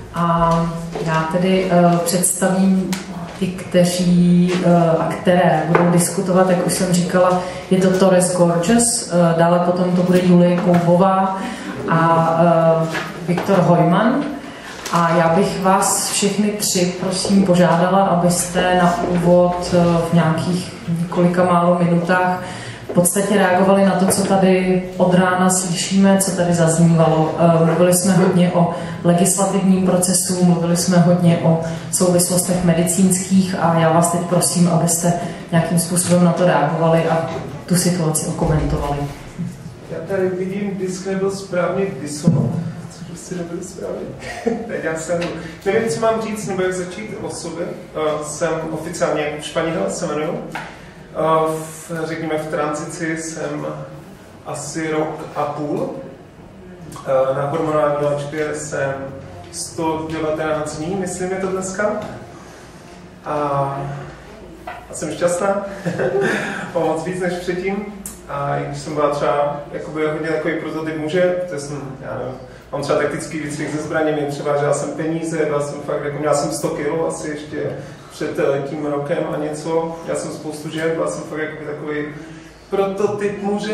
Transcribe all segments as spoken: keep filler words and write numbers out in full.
A já tedy uh, představím ty, kteří uh, a které budou diskutovat, jak už jsem říkala, je to Torres Gorges, uh, dále potom to bude Julie Koubová a uh, Viktor Hojman. A já bych vás všechny tři, prosím, požádala, abyste na úvod uh, v nějakých několika málo minutách v podstatě reagovali na to, co tady od rána slyšíme, co tady zaznívalo. Mluvili jsme hodně o legislativním procesu, mluvili jsme hodně o souvislostech medicínských a já vás teď prosím, abyste nějakým způsobem na to reagovali a tu situaci okomentovali. Já tady vidím, disk nebyl správně disonant, což prostě nebyl správně. Já jsem, nevím, co mám říct, nebo jak začít o sobě. Uh, jsem oficiálně Španěl, se jmenuji. Uh, v, řekněme, v tranzici jsem asi rok a půl. Uh, na hormonální léčbě jsem sto devatenáct dní, myslím, je to dneska. A, a jsem šťastná. O moc víc než předtím. A i když jsem byla třeba jakoby, hodně takový prototyp muže, to jsem, já nevím, mám třeba taktický výcvik ze zbraněmi, převážela jsem peníze, byla jsem fakt, jako měla jsem sto kilo asi ještě před tím rokem a něco. Já jsem spoustu žen, byla jsem fakt jakoby takový prototyp muže.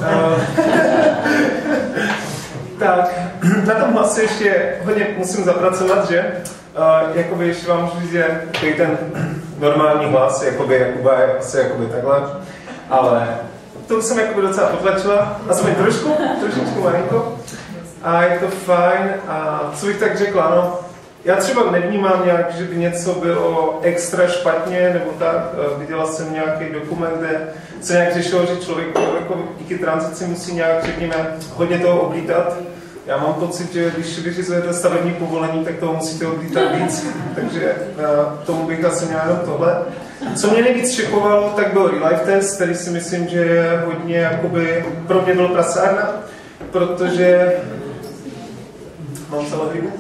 Tak, na tom asi ještě hodně musím zapracovat, že? Uh, jakoby, ještě vám můžu říct, že ten normální hlas, jakoby, jakoby, asi jakoby takhle, ale to jsem jakoby docela potlačila, aspoň trošku, trošičku malinko. A je to fajn a co bych tak řekla, no, já třeba nevnímám nějak, že by něco bylo extra špatně, nebo tak, viděla jsem nějaký dokument, kde se nějak řešilo, že člověk jako díky tranzici musí nějak, řekněme, hodně toho oblítat. Já mám pocit, že když vyřizujete stavební povolení, tak toho musíte oblítat víc, takže tomu bych asi měl jenom tohle. Co mě nejvíc šokovalo, tak byl real life test, který si myslím, že je hodně, jakoby, pro mě byl prasárna, protože mám celé hrybu,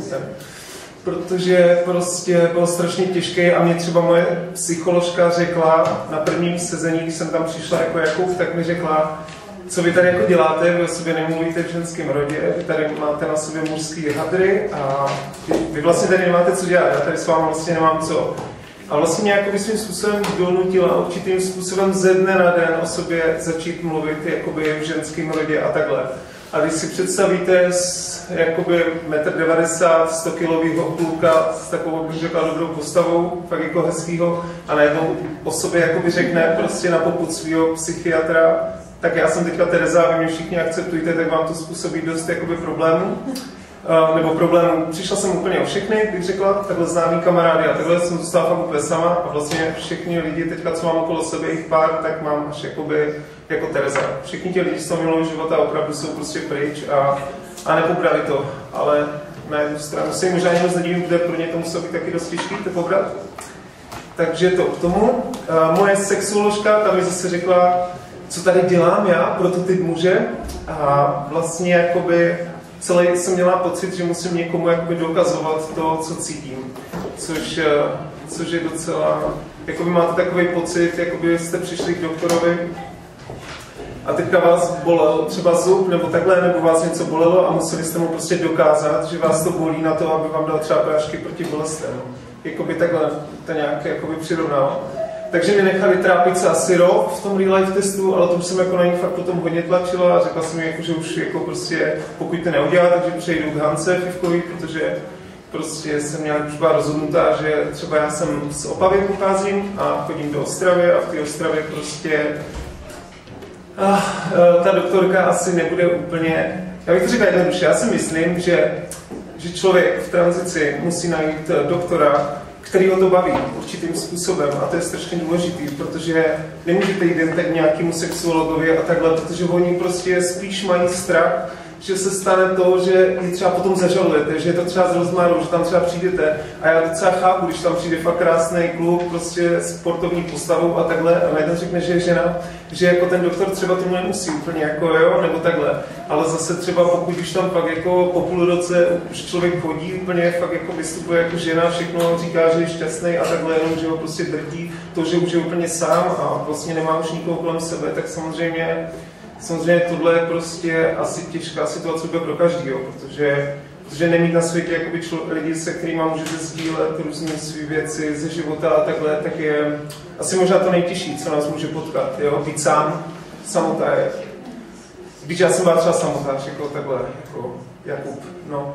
protože prostě byl strašně těžký a mě třeba moje psycholožka řekla na prvním sezení, když jsem tam přišla jako Jakub, tak mi řekla, co vy tady jako děláte, vy o sobě nemluvíte v ženském rodě, vy tady máte na sobě mužský hadry a vy vlastně tady nemáte co dělat, já tady s vámi vlastně nemám co. A vlastně nějak svým způsobem donutila určitým způsobem ze dne na den o sobě začít mluvit jakoby v ženském rodě a takhle. A když si představíte z jakoby metr devadesát, sto kilovýho kluka s takovou, bych řekla, dobrou postavou, fakt jako hezkýho, a najednou o sobě jakoby řekne prostě na popud svého psychiatra, tak já jsem teďka Tereza, vy mě všichni akceptujte, tak vám to způsobí dost jakoby problémů. Uh, nebo problémů. Přišla jsem úplně o všechny, bych řekla, takhle známý kamarády a takhle jsem zůstala fakt úplně sama a vlastně všichni lidi teďka, co mám okolo sebe, jich pár, tak mám až jakoby jako Tereza. Všichni ti lidi z toho minulého života opravdu jsou prostě pryč a, a nepobrali to, ale na jednu stranu se jim možná jenom nedivím, kde pro ně to muselo být taky dost těžký to pobrat. Takže to k tomu. Uh, moje sexuoložka tam mi zase řekla, co tady dělám já, prototyp muže, a vlastně jakoby celý jsem měla pocit, že musím někomu jakoby dokazovat to, co cítím, což, což je docela, jakoby máte takový pocit, jakoby jste přišli k doktorovi a teďka vás bolel třeba zub nebo takhle, nebo vás něco bolelo a museli jste mu prostě dokázat, že vás to bolí na to, aby vám dal třeba prášky proti bolestem. Jakoby takhle to nějak jakoby přirovnal. Takže mě nechali trápit se asi rok v tom real life testu, ale to už jsem jako na ní fakt potom hodně tlačila a řekla jsem mi, jako, že už jako prostě, pokud to neudělá, takže přejdu k Hance Fivkový, protože prostě jsem nějak už byla rozhodnutá, že třeba já jsem z Opavy pocházím a chodím do Ostravy a v té Ostravě prostě a, ta doktorka asi nebude úplně, já bych to řekla jednoduše, já si myslím, že, že člověk v tranzici musí najít doktora, který ho to baví určitým způsobem a to je strašně důležitý, protože nemůžete jít jen tak nějakému sexuologovi a takhle, protože oni prostě spíš mají strach, že se stane to, že ji třeba potom zažalujete, že je to třeba z rozmaru, že tam třeba přijdete a já docela chápu, když tam přijde fakt krásný kluk, prostě sportovní postavou a takhle a najednou řekne, že je žena, že jako ten doktor třeba tomu nemusí úplně jako jo, nebo takhle, ale zase třeba pokud už tam fakt jako po půl roce už člověk chodí úplně, fakt jako vystupuje jako žena, všechno říká, že je šťastný a takhle, jenom že ho prostě drtí to, že už je úplně sám a vlastně nemá už nikoho kolem sebe, tak samozřejmě Samozřejmě tohle je prostě asi těžká situace pro každýho, protože Protože nemít na světě jakoby člo, lidi, se kterými můžete sdílet různé své věci ze života a takhle, tak je asi možná to nejtěžší, co nás může potkat, jo? Být sám, samota je. Když já jsem byla třeba samotář, jako takhle, jako Jakub, no.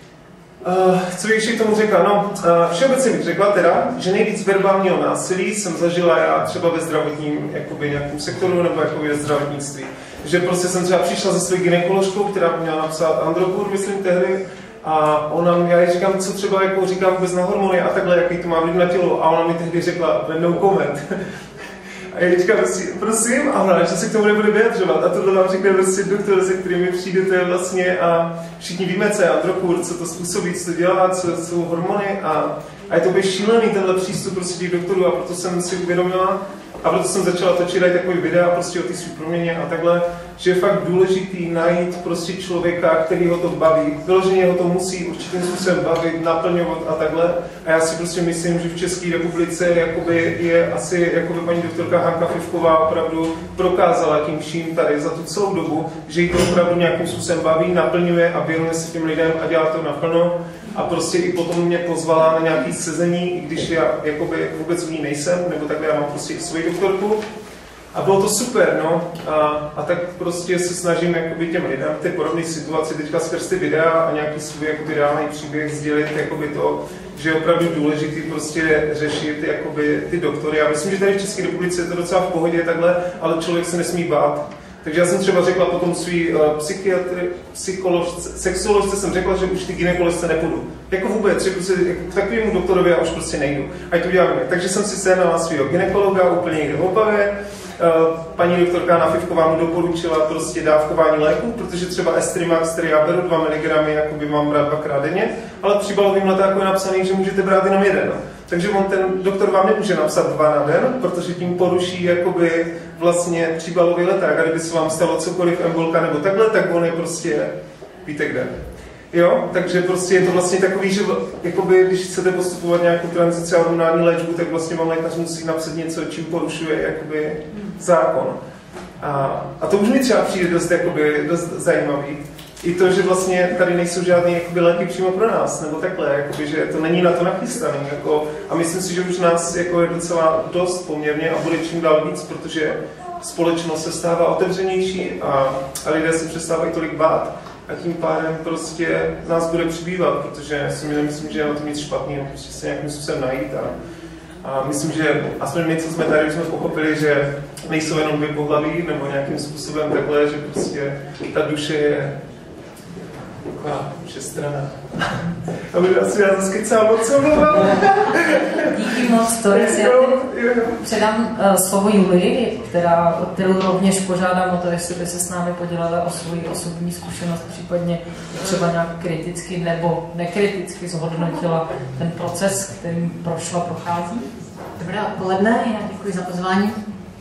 Uh, co bych ještě k tomu řekla? No, uh, všeobecně bych řekla teda, že nejvíc verbálního násilí jsem zažila já třeba ve zdravotním jakoby nějakém sektoru nebo jakoby ve zdravotnictví. Že prostě jsem třeba přišla se svou gynekoložkou, která měla napsat androkur, myslím tehdy, a ona, já jí říkám, co třeba jako říkám vůbec na hormony a takhle, jaký to má vliv na tělo, a ona mi tehdy řekla, no comment. A já říkám, prosím, a ona, že se k tomu nebude vyjadřovat. A tohle vám řekne prostě doktor, se kterými přijdete vlastně a všichni víme, co je androkur, co to způsobí, co to dělá, co jsou hormony a, a je to úplně šílený tenhle přístup prostě těch doktorů a proto jsem si uvědomila a proto jsem začala točit i takový videa prostě o té svý proměně a takhle, že je fakt důležitý najít prostě člověka, který ho to baví. Vyloženě ho to musí určitým způsobem bavit, naplňovat a takhle. A já si prostě myslím, že v České republice jakoby je asi jakoby paní doktorka Hanka Fifková opravdu prokázala tím vším tady za tu celou dobu, že jí to opravdu nějakým způsobem baví, naplňuje a věnuje se těm lidem a dělá to naplno. A prostě i potom mě pozvala na nějaké sezení, i když já jakoby vůbec v ní nejsem, nebo takhle já mám prostě svoji doktorku. A bylo to super, no. A, a tak prostě se snažím jakoby těm lidem v té podobné situaci teďka skrz ty videa a nějaký svůj jakoby reálný příběh sdělit jakoby to, že je opravdu důležitý prostě řešit jakoby ty doktory. Já myslím, že tady v České republice je to docela v pohodě takhle, ale člověk se nesmí bát. Takže já jsem třeba řekla potom svý uh, psychiatry, psycholožce, sexuoložce jsem řekla, že už ty gynekoložce nepůjdu. Jako vůbec, řekl si, jako k takovému doktorovi já už prostě nejdu. A to děláme. Takže jsem si sehnala svého gynekologa úplně někde v Opavě. Uh, paní doktorka Anna Fifková mu doporučila prostě dávkování léků, protože třeba Estrimax, který já beru dva miligramy, jakoby mám brát dvakrát denně, ale při balovým letáku je napsaný, že můžete brát jenom jeden. Takže on, ten doktor vám nemůže napsat dva na den, protože tím poruší jakoby vlastně příbalový leták. A kdyby se vám stalo cokoliv, embolka nebo takhle, tak on je prostě, víte kde. Jo, takže prostě je to vlastně takový, že jakoby, když chcete postupovat nějakou tranzici a hormonální léčbu, tak vlastně vám lékař musí napsat něco, čím porušuje jakoby zákon. A, a to už mi třeba přijde dost, jakoby, dost zajímavý. I to, že vlastně tady nejsou žádné jakoby, léky přímo pro nás, nebo takhle, jakoby, že to není na to nachystané. Jako, a myslím si, že už nás jako, je docela dost poměrně a bude čím dál víc, protože společnost se stává otevřenější a, a lidé se přestávají tolik bát. A tím pádem prostě nás bude přibývat, protože si myslím, že je na to nic špatného, prostě se nějakým způsobem najít. A, a myslím, že aspoň my, co jsme tady, jsme pochopili, že nejsou jenom dvě pohlaví, nebo nějakým způsobem takhle, že prostě ta duše je taková všestranná. A my asi já zase kecám moc omlouvám. Díky moc, Toris. Já předám uh, slovo Julii, která, kterou rovněž požádám o to, jestli by se s námi podělila o svoji osobní zkušenost, případně třeba nějak kriticky nebo nekriticky zhodnotila ten proces, kterým prošla, prochází. Dobré odpoledne, já děkuji za pozvání.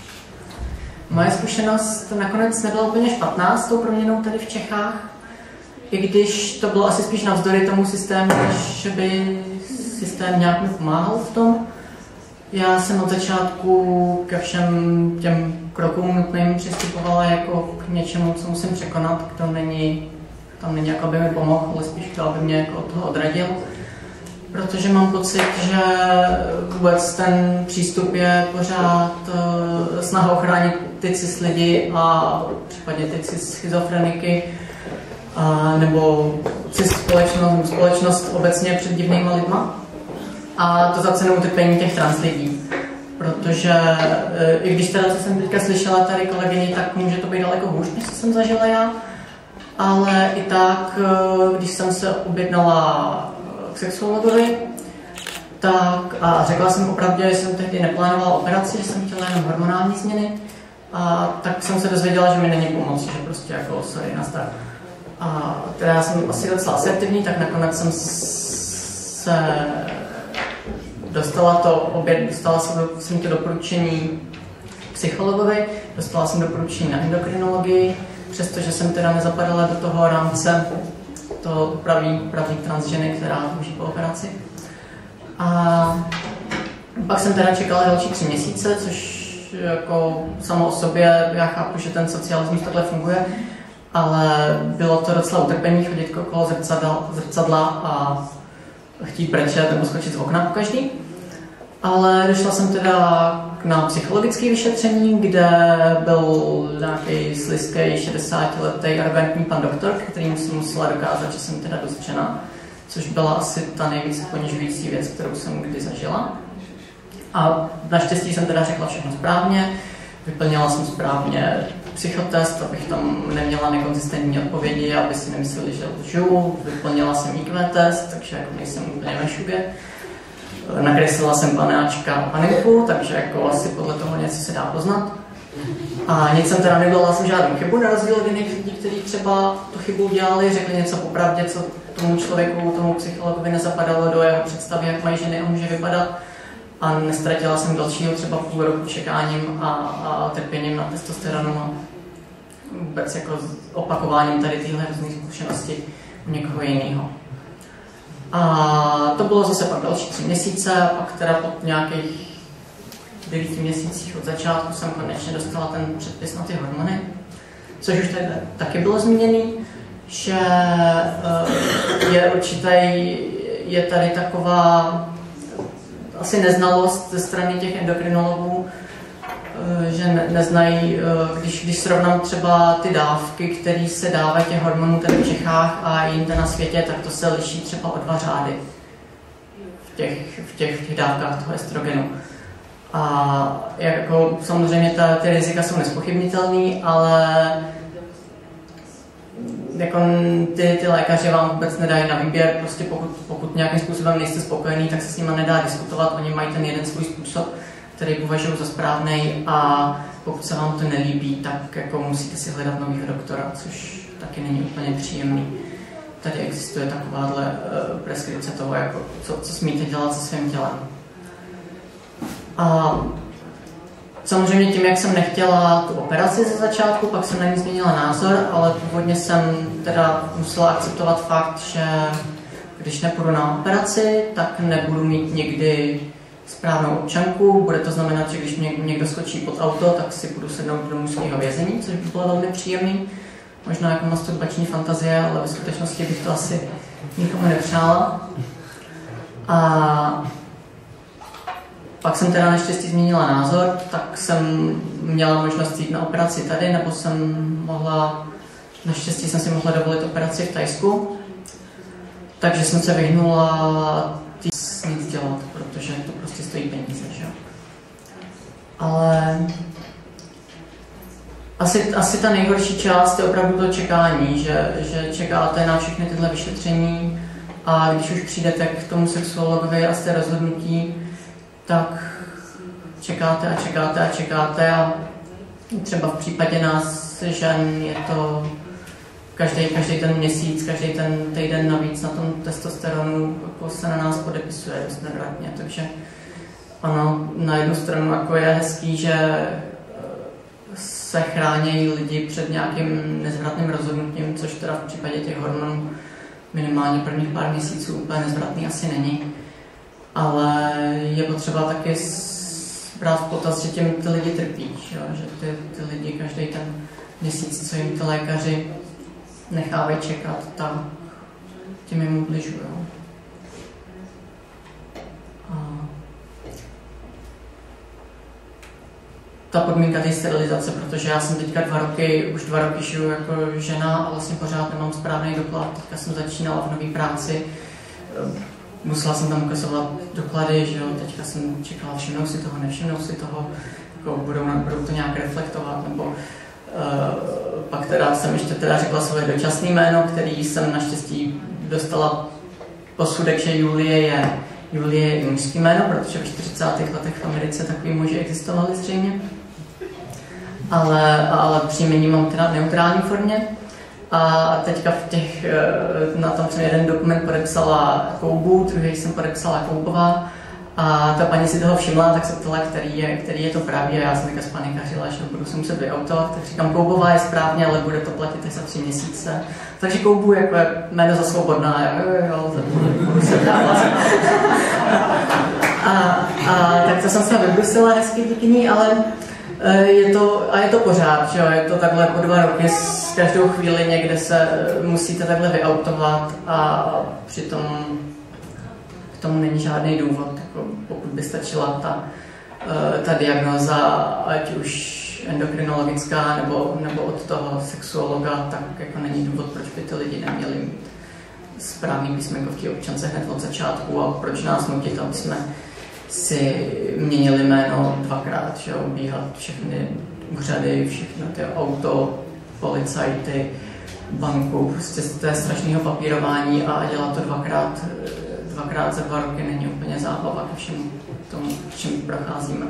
Moje zkušenost nakonec nebyla úplně špatná s tou proměnou tady v Čechách, i když to bylo asi spíš navzdory tomu systému, než by systém nějak mi pomáhal v tom. Já jsem od začátku ke všem těm krokům nutným přistupovala jako k něčemu, co musím překonat, to není, tam není jako by mi pomohl, ale spíš to, aby mě jako od toho odradil. Protože mám pocit, že vůbec ten přístup je pořád uh, snaha ochránit ty cis lidi a případně ty cis schizofreniky a, nebo cis společnost, společnost obecně před divnýma lidma. A to za cenu utrpení těch trans lidí. Protože uh, i když teda, co jsem teďka slyšela tady kolegyni, tak může to být daleko hůř, než jsem zažila já. Ale i tak, uh, když jsem se objednala k sexuologovi, tak a řekla jsem opravdu, že jsem tehdy neplánovala operaci, že jsem chtěla jenom hormonální změny, a tak jsem se dozvěděla, že mi není pomoc, že prostě jako sorry, nazdar. A teda já jsem asi docela asertivní, tak nakonec jsem se dostala to oběd, dostala jsem, jsem to doporučení psychologovi, dostala jsem doporučení na endokrinologii, přestože jsem teda nezapadala do toho rámce to pravý, pravý transženy, která může po operaci. A pak jsem teda čekala další tři měsíce, což jako samo o sobě, já chápu, že ten socialismus takhle funguje, ale bylo to docela utrpení chodit okolo zrcadla, zrcadla a chtít brečet nebo skočit z okna po každý. Ale došla jsem teda na psychologické vyšetření, kde byl nějaký slizký šedesátiletý arrogantní pan doktor, kterým jsem musela dokázat, že jsem teda dost žena, což byla asi ta nejvíc ponižující věc, kterou jsem kdy zažila. A naštěstí jsem teda řekla všechno správně, vyplnila jsem správně psychotest, abych tam neměla nekonzistentní odpovědi, aby si nemysleli, že lžu. Vyplnila jsem í kvé test, takže jako nejsem úplně ve šubě. Nakreslila jsem panáčka a panenku, takže jako asi podle toho něco se dá poznat. A nic jsem teda nedělala jsem žádnou chybu, na rozdíl od jiných lidí, kteří třeba tu chybu udělali, řekli něco popravdě, co tomu člověku, tomu psychologovi nezapadalo do jeho představy, jak mají ženy a může vypadat. A nestratila jsem dalšího třeba půl roku čekáním a, a trpěním na testosteronu a vůbec jako opakováním tady téhle různé zkušenosti u někoho jiného. A to bylo zase pak další tři měsíce a pak teda po nějakých devíti měsících od začátku jsem konečně dostala ten předpis na ty hormony, což už tady taky bylo zmíněný, že je určitý, je tady taková asi neznalost ze strany těch endokrinologů, že ne, neznají, když, když srovnám třeba ty dávky, které se dávají těch hormonů tady v Čechách a jinde na světě, tak to se liší třeba o dva řády v těch, v těch, v těch dávkách toho estrogenu. A jako samozřejmě ta, ty rizika jsou nespochybnitelné, ale jako ty, ty lékaři vám vůbec nedají na výběr, prostě pokud, pokud nějakým způsobem nejste spokojený, tak se s nimi nedá diskutovat, oni mají ten jeden svůj způsob, který považují za správnej a pokud se vám to nelíbí, tak jako musíte si hledat nového doktora, což taky není úplně příjemný. Tady existuje takováhle uh, preskripce toho, jako, co, co smíte dělat se svým tělem. A samozřejmě tím, jak jsem nechtěla tu operaci ze začátku, pak jsem na ní změnila názor, ale původně jsem teda musela akceptovat fakt, že když nepůjdu na operaci, tak nebudu mít nikdy správnou občanku. Bude to znamenat, že když mě někdo skočí pod auto, tak si budu sednout do mužského vězení, což by bylo velmi příjemný. Možná jako masturbační fantazie, ale ve skutečnosti bych to asi nikomu nepřála. A pak jsem teda naštěstí změnila názor, tak jsem měla možnost jít na operaci tady, nebo jsem mohla, naštěstí jsem si mohla dovolit operaci v Thajsku. Takže jsem se vyhnula nic dělat, protože to prostě stojí peníze, že? Ale asi, asi ta nejhorší část je opravdu to čekání, že, že čekáte na všechny tyhle vyšetření a když už přijdete k tomu sexuologovi a jste rozhodnutí, tak čekáte a čekáte a čekáte a třeba v případě nás žen je to každý, každý ten měsíc, každý ten týden navíc na tom testosteronu jako se na nás podepisuje dost nevratně, takže ano, na jednu stranu jako je hezký, že se chrání lidi před nějakým nezvratným rozhodnutím, což teda v případě těch hormonů minimálně prvních pár měsíců úplně nezvratný asi není. Ale je potřeba taky brát v potaz, že těm ty lidi trpí, že, že ty, ty lidi každý ten měsíc, co jim ty lékaři nechávají čekat, tak tím jim ubližují. Ta podmínka té sterilizace, protože já jsem teďka dva roky, už dva roky žiju jako žena a vlastně pořád nemám správný doklad. Teďka jsem začínala v nové práci, musela jsem tam ukazovat doklady, že jo, teďka jsem čekala, všimnou si toho, nevšimnou si toho, jako budou, budou to nějak reflektovat, nebo uh, pak teda jsem ještě teda řekla svoje dočasné jméno, který jsem naštěstí dostala posudek, že Julie je Julie je mužský jméno, protože v čtyřicátých letech v Americe takový muži existovali zřejmě. Ale, ale příjmení mám teda v neutrální formě. A teďka v těch, na tom jsem jeden dokument podepsala Koubu, druhý jsem podepsala Koubová. A ta paní si toho všimla, tak se ptala, který je, který je to pravý. A já jsem teďka spanikařila, že budu se muset vyautovat. Tak říkám, Koubová je správně, ale bude to platit až za tři měsíce. Takže Koubu jako je jméno za svobodná. Jo, jo, jo, budu se dávat. A, a tak to jsem se vybrusila hezky díky ní, ale Je to, a je to pořád, že jo? Je to takhle po dva roky, s každou chvíli někde se musíte takhle vyautovat a přitom k tomu není žádný důvod. Jako pokud by stačila ta, ta diagnóza, ať už endokrinologická nebo, nebo od toho sexuologa, tak jako není důvod, proč by ty lidi neměli mít správný písmenko v té občance hned od začátku a proč nás nutit, aby jsme si měnili jméno dvakrát, že obíhat všechny úřady, všechno ty auto, policajty, banku, prostě to je strašného papírování a dělat to dvakrát, dvakrát za dva roky není úplně zábava ke všemu tomu, čím procházíme.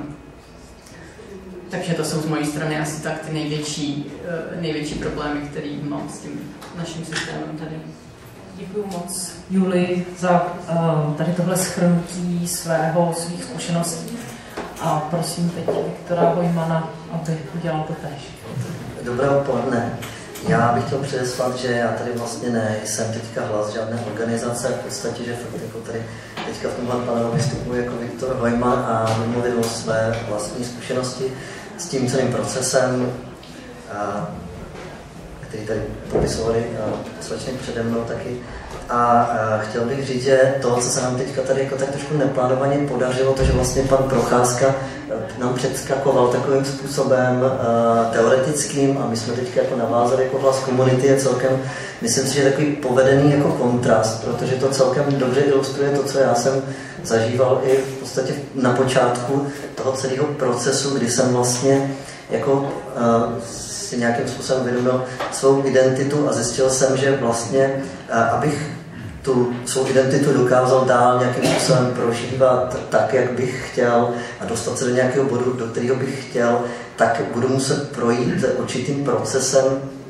Takže to jsou z mojí strany asi tak ty největší, největší problémy, které mám s tím naším systémem tady. Děkuji moc, Julii, za uh, tady tohle shrnutí svého, svých zkušeností. A prosím teď Viktora Hojmana, aby udělal to též. Dobré odpoledne. Já bych chtěl předeslat, že já tady vlastně nejsem teďka hlas žádné organizace, v podstatě, že fakt jako tady teďka v tomhle panelu vystupuji jako Viktor Hojman a budu mluvit o své vlastní zkušenosti s tím celým procesem, a, který tady popisovali slečny přede mnou taky. A, a chtěl bych říct, že to, co se nám teďka tady jako tak trošku neplánovaně podařilo, to, že vlastně pan Procházka nám předskakoval takovým způsobem uh, teoretickým a my jsme teďka jako navázali jako hlas komunity je celkem, myslím si, že takový povedený jako kontrast, protože to celkem dobře ilustruje to, co já jsem zažíval i v podstatě na počátku toho celého procesu, kdy jsem vlastně jako uh, si nějakým způsobem uvědomil svou identitu a zjistil jsem, že vlastně, uh, abych tu svou identitu dokázal dál nějakým způsobem prožívat tak, jak bych chtěl a dostat se do nějakého bodu, do kterého bych chtěl, tak budu muset projít určitým procesem,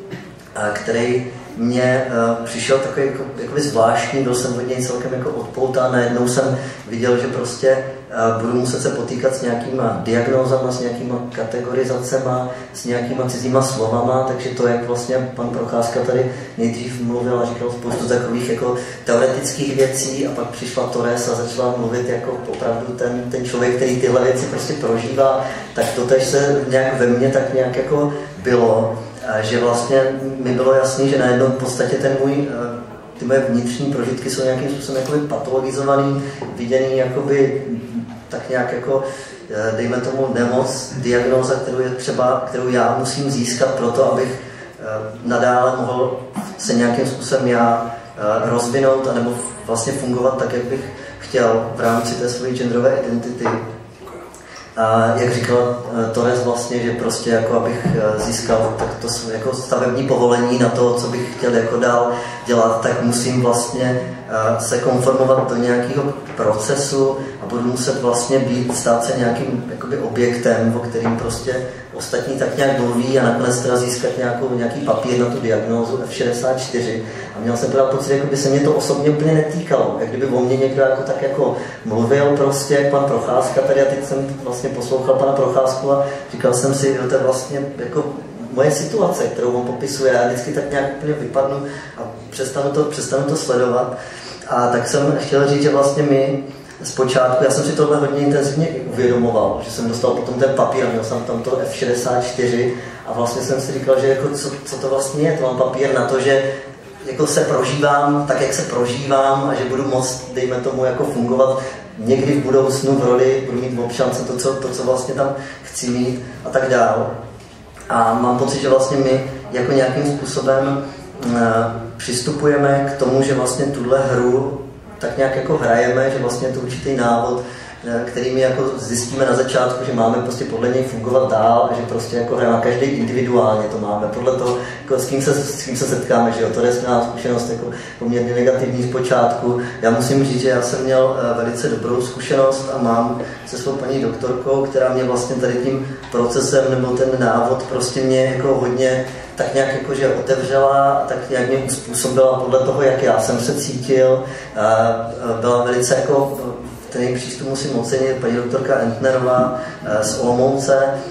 který mě uh, přišel takový jako, jakoby zvláštní, byl jsem od něj celkem jako odpoután, najednou jsem viděl, že prostě uh, budu muset se potýkat s nějakýma diagnózama, s nějakýma kategorizacema, s nějakýma cizíma slovama, takže to, jak vlastně pan Procházka tady nejdřív mluvil a říkal spoustu takových jako teoretických věcí a pak přišla Torres a začala mluvit jako opravdu ten, ten člověk, který tyhle věci prostě prožívá, tak to tež se nějak ve mně tak nějak jako bylo. Že vlastně mi bylo jasný, že najednou v podstatě ten můj, ty moje vnitřní prožitky jsou nějakým způsobem jakoby patologizovaný, viděný jakoby tak nějak jako, dejme tomu, nemoc, diagnóza, kterou je třeba, kterou já musím získat pro to, abych nadále mohl se nějakým způsobem já rozvinout anebo vlastně fungovat tak, jak bych chtěl v rámci té své genderové identity. A jak říkala Torres vlastně, že prostě jako abych získal tak to jako stavební povolení na to, co bych chtěl jako dál dělat, tak musím vlastně se konformovat do nějakého procesu a budu muset vlastně být, stát se nějakým jakoby objektem, o kterým prostě ostatní tak nějak mluví a nakonec teda získat nějakou, nějaký papír na tu diagnózu F šedesát čtyři. A měl jsem teda pocit, jako by se mě to osobně úplně netýkalo. Jak kdyby o mě někdo jako tak jako mluvil prostě, jak pan Procházka tady, a teď jsem vlastně poslouchal pana Procházku a říkal jsem si, že to je vlastně jako moje situace, kterou on popisuje. Já vždycky tak nějak úplně vypadnu a přestanu to, přestanu to sledovat. A tak jsem chtěl říct, že vlastně my zpočátku, já jsem si tohle hodně intenzivně uvědomoval, že jsem dostal potom ten papír, měl jsem tam to F šedesát čtyři a vlastně jsem si říkal, že jako co, co to vlastně je, to mám papír na to, že jako se prožívám tak, jak se prožívám a že budu moct, dejme tomu, jako fungovat někdy v budoucnu v roli, budu mít v občance to, co, to, co vlastně tam chci mít a tak dál. A mám pocit, že vlastně my jako nějakým způsobem uh, přistupujeme k tomu, že vlastně tuhle hru tak nějak jako hrajeme, že vlastně je to určitý návod, který my jako zjistíme na začátku, že máme prostě podle něj fungovat dál a že prostě jako hrajeme každý individuálně to máme, podle toho, jako s, kým se, s kým se setkáme, že jo, to je smělá zkušenost jako poměrně negativní z počátku. Já musím říct, že já jsem měl velice dobrou zkušenost a mám se svou paní doktorkou, která mě vlastně tady tím procesem nebo ten návod prostě mě jako hodně tak nějak jako, že otevřela a tak nějak mě uspůsobila podle toho, jak já jsem se cítil. Byla velice jako, ten její přístup musím ocenit, paní doktorka Entnerová z Olomouce,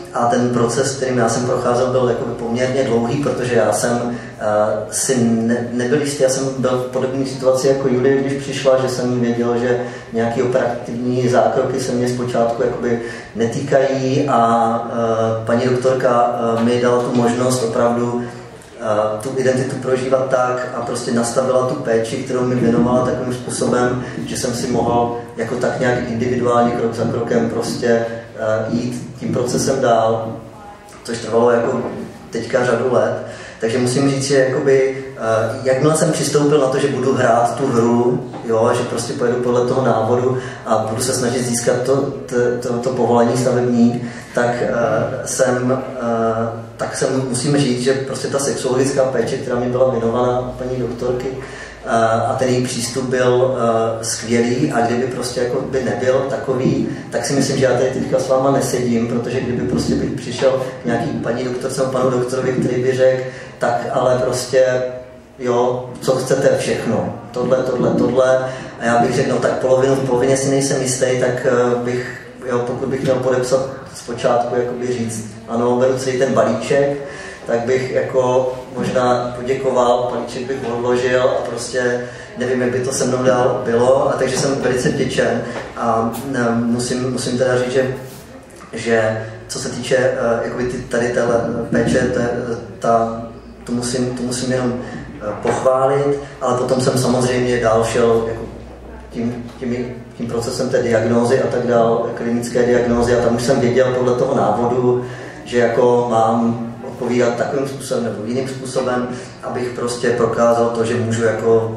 a ten proces, kterým já jsem procházel, byl jako poměrně dlouhý, protože já jsem uh, si ne, nebyl jistý, já jsem byl v podobné situaci jako Julie, když přišla, že jsem věděl, že nějaké operativní zákroky se mě zpočátku jakoby netýkají a uh, paní doktorka uh, mi dala tu možnost opravdu tu identitu prožívat tak a prostě nastavila tu péči, kterou mi věnovala takovým způsobem, že jsem si mohl jako tak nějak individuálně krok za krokem prostě uh, jít tím procesem dál, což trvalo jako teďka řadu let. Takže musím říct, že jakoby, uh, jakmile jsem přistoupil na to, že budu hrát tu hru, jo, že prostě pojedu podle toho návodu a budu se snažit získat to, to, to, to povolení stavebník, tak uh, jsem uh, tak se musím říct, že prostě ta sexuologická péče, která mi byla věnována paní doktorky a ten její přístup byl uh, skvělý a kdyby prostě jako by nebyl takový, tak si myslím, že já tady teďka s váma nesedím, protože kdyby prostě bych přišel k nějaký paní doktorce nebo panu doktorovi, který by řekl, tak ale prostě jo, co chcete všechno, tohle, tohle, tohle a já bych řekl, no tak polovinu, v polovině si nejsem jistý, tak uh, bych, jo, pokud bych měl podepsat zpočátku, jakoby říct, ano, beru celý ten balíček, tak bych jako možná poděkoval, balíček bych odložil a prostě nevím, jak by to se mnou dál bylo, a takže jsem velice vděčen a ne, musím, musím teda říct, že, že co se týče uh, jakoby ty, tady téhle péče, ta, ta, to, musím, to musím jenom uh, pochválit, ale potom jsem samozřejmě dál šel jako tím, tím, tím procesem té diagnózy a tak dál, klinické diagnózy a tam už jsem věděl podle toho návodu, že jako mám odpovídat takovým způsobem nebo jiným způsobem, abych prostě prokázal to, že můžu jako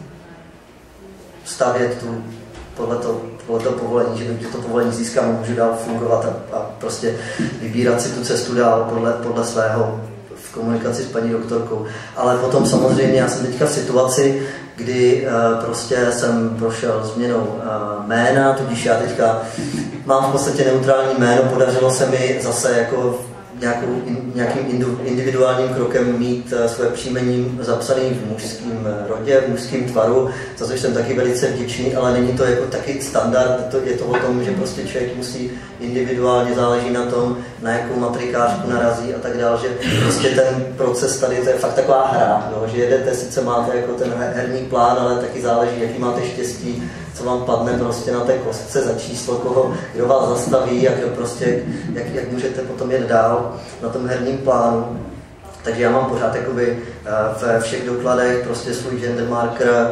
stavět tu podle to, podle to povolení, že to povolení získám a můžu dál fungovat a, a prostě vybírat si tu cestu dál podle, podle svého v komunikaci s paní doktorkou. Ale potom samozřejmě já jsem teďka v situaci, kdy uh, prostě jsem prošel změnou uh, jména, tudíž já teďka mám v podstatě neutrální jméno, podařilo se mi zase jako nějakou, in, nějakým individuálním krokem mít uh, svoje příjmení zapsané v mužském rodě, v mužském tvaru, za což jsem taky velice vděčný, ale není to jako taky standard, to, je to o tom, že prostě člověk musí individuálně, záleží na tom, na jakou matrikářku narazí a tak dále, že prostě ten proces tady, to je fakt taková hra, jo, že jedete, sice máte jako ten herní plán, ale taky záleží, jaký máte štěstí, co vám padne prostě na té kostce za číslo, koho, kdo vás zastaví, jak, prostě, jak, jak můžete potom jet dál na tom herním plánu. Takže já mám pořád jakoby ve všech dokladech prostě svůj gender marker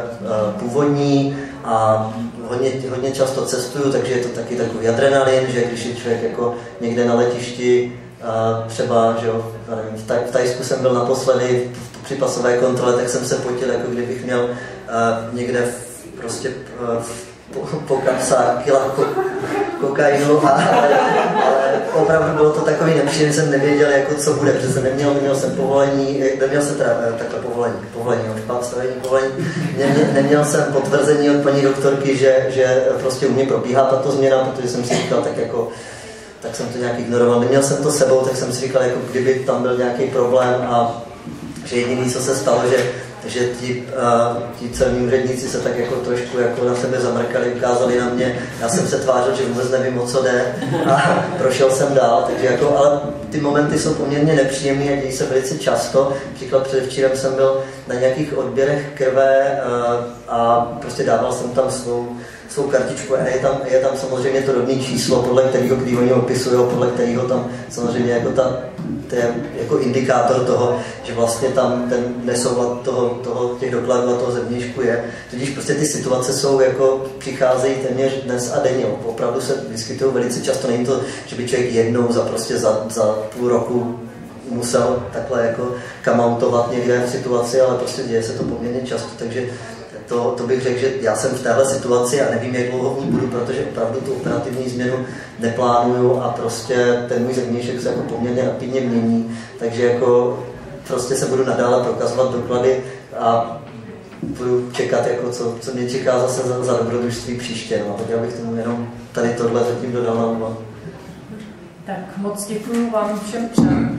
původní a hodně, hodně často cestuju, takže je to taky takový adrenalin, že když je člověk jako někde na letišti, třeba, že jo, nevím, v, taj, v Tajsku jsem byl naposledy při pasové kontrole, tak jsem se potil, jako kdybych měl někde v, prostě v, po, po kapsách kila ko, kokainu, ale, ale opravdu bylo to takový nepříjemný, jsem nevěděl, jako, co bude, protože jsem neměl, neměl jsem povolení, neměl jsem teda takhle povolení, povolení, už mám stavení povolení, neměl, neměl jsem potvrzení od paní doktorky, že, že prostě u mě probíhá tato změna, protože jsem si říkal, tak jako, tak jsem to nějak ignoroval, neměl jsem to sebou, tak jsem si říkal, jako kdyby tam byl nějaký problém a že jediný, co se stalo, že že ti, uh, ti celní úředníci se tak jako trošku jako na sebe zamrkali, ukázali na mě, já jsem se tvářil, že vůbec nevím, o co jde a prošel jsem dál, takže jako, ale ty momenty jsou poměrně nepříjemné a dějí se velice často. Příklad předevčírem jsem byl na nějakých odběrech krve uh, a prostě dával jsem tam svou, svou kartičku a je tam, je tam samozřejmě to rodné číslo, podle kterého, když oni opisují, podle kterého tam samozřejmě jako ta, to je jako indikátor toho, že vlastně tam ten nesoulad toho, toho, těch dokladů a toho zevnějšku je. Tudíž prostě ty situace jsou jako, přicházejí téměř dnes a denně. Opravdu se vyskytují velice často. Není to, že by člověk jednou za prostě za, za půl roku musel takhle jako kamoutovat někde v situaci, ale prostě děje se to poměrně často, takže to, to bych řekl, že já jsem v téhle situaci a nevím, jak dlouho v ní budu, protože opravdu tu operativní změnu neplánuju a prostě ten můj zevnějšek se jako poměrně rapidně mění, takže jako prostě se budu nadále prokazovat doklady a budu čekat, jako co, co mě čeká zase za, za dobrodružství příště. No. Tak já bych tomu jenom tady tohle zatím dodal na úvod. Tak moc děkuju vám všem třem.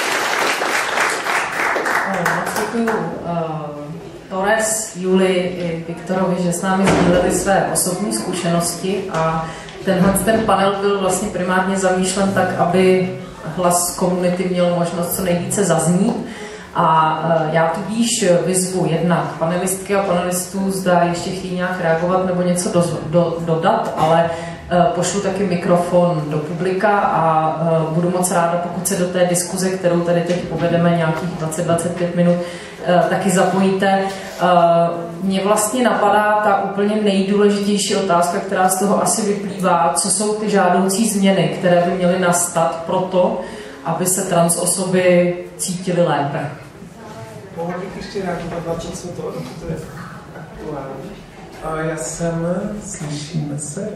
Děkuju uh, Torres, Julii i Viktorovi, že s námi sdíleli své osobní zkušenosti a tenhle ten panel byl vlastně primárně zamýšlen tak, aby hlas komunity měl možnost co nejvíce zaznít. A já tudíž vyzvu jednak panelistky a panelistů, zda ještě chtějí nějak reagovat nebo něco do, do, dodat, ale pošlu taky mikrofon do publika a budu moc ráda, pokud se do té diskuze, kterou tady teď povedeme nějakých dvacet až dvacet pět minut, taky zapojíte. Mně vlastně napadá ta úplně nejdůležitější otázka, která z toho asi vyplývá, co jsou ty žádoucí změny, které by měly nastat pro to, aby se trans osoby cítily lépe. Mohl bych ještě reagovat na čas o toho, to je aktuální. A já jsem, slyšíme se,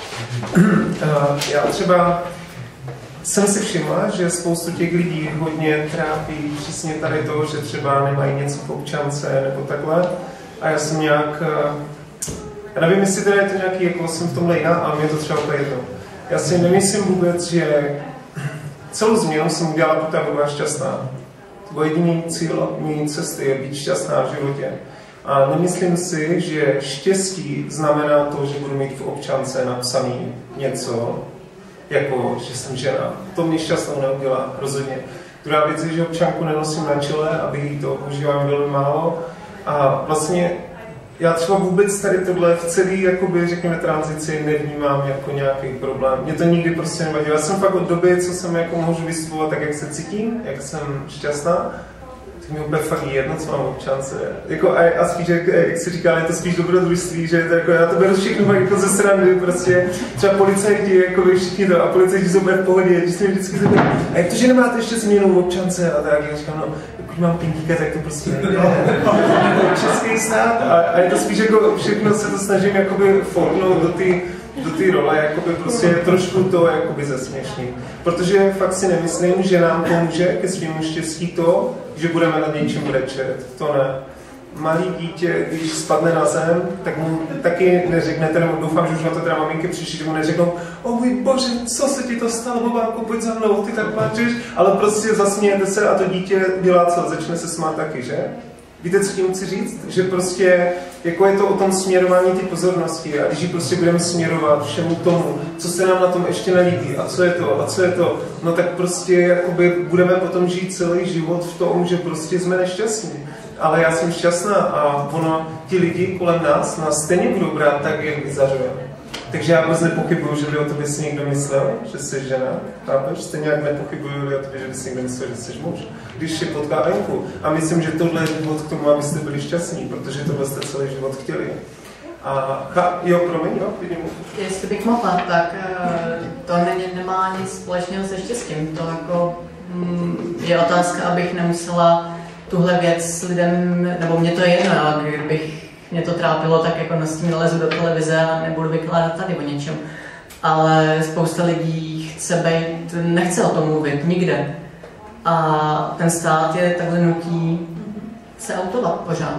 já třeba jsem si všimla, že spoustu těch lidí hodně trápí přesně tady to, že třeba nemají něco v občance nebo takhle. A já jsem nějak, já nevím, jestli teda je to nějaký, jako jsem v tom lejna, ale mě to třeba úplně jedno. Já si nemyslím vůbec, že celou změnu jsem udělala, protože já byla šťastná. To byl jediný cíl, mý cesty je být šťastná v životě. A nemyslím si, že štěstí znamená to, že budu mít v občance napsaný něco, jako, že jsem žena. To mě šťastnou neudělá, rozhodně. Druhá věc je, že občanku nenosím na čele, aby jí to užívám velmi málo. A vlastně já třeba vůbec tady tohle v celé, jakoby, řekněme, tranzici nevnímám jako nějaký problém. Mě to nikdy prostě nevadilo. Já jsem fakt od doby, co jsem jako můžu vystupovat tak, jak se cítím, jak jsem šťastná, tak mi úplně fakt jedno, co mám v občance. Jako, a, a spíš, jak, jak se říká, je to spíš dobrodružství, že to jako, já to beru všechno jako ze srandy, prostě třeba policajti, jako vy všichni to, a policajti jsou v pohodě, že se mi vždycky zeptají, a jak to, že nemáte ještě změnu v občance a tak, já říkám, no, pokud mám pindíka, tak to prostě nejde. Český stát a, a je to spíš jako všechno se to snažím jakoby fortnout do ty do té role, jakoby prostě trošku to jakoby zesměšný. Protože fakt si nemyslím, že nám pomůže ke svému štěstí to, že budeme nad něčím brečet. To ne. Malý dítě, když spadne na zem, tak mu taky neřeknete, nebo doufám, že už na to teda maminky přišli, že mu neřeknou, o můj bože, co se ti to stalo, babáku, pojď za mnou, ty tak pláčeš, ale prostě zasmějete se a to dítě dělá co, začne se smát taky, že? Víte, co tím chci říct? Že prostě, jako je to o tom směrování ty pozornosti a když ji prostě budeme směrovat všemu tomu, co se nám na tom ještě nelíbí a co je to a co je to, no tak prostě jakoby budeme potom žít celý život v tom, že prostě jsme nešťastní. Ale já jsem šťastná a ono, ti lidi kolem nás nás stejně budou brát tak, jak vyzařujeme. Takže já vůbec nepochybuju, že by o tobě si někdo myslel, že jsi žena, chápeš? Stejně jak nepochybuju o tobě, že by si někdo myslel, že jsi muž. Když si potká venku. A myslím, že tohle je důvod k tomu, abyste byli šťastní, protože tohle jste celý život chtěli. A cha, jo, promiň, jo, vidím. Jestli bych mohla, tak to ne, nemá nic společného se štěstím. To jako je otázka, abych nemusela tuhle věc lidem, nebo mě to je jedno, ale kdybych mě to trápilo, tak jako s tím nalezu do televize a nebudu vykládat tady o něčem. Ale spousta lidí chce být, nechce o tom mluvit nikde. A ten stát je takhle nutí se autovat pořád.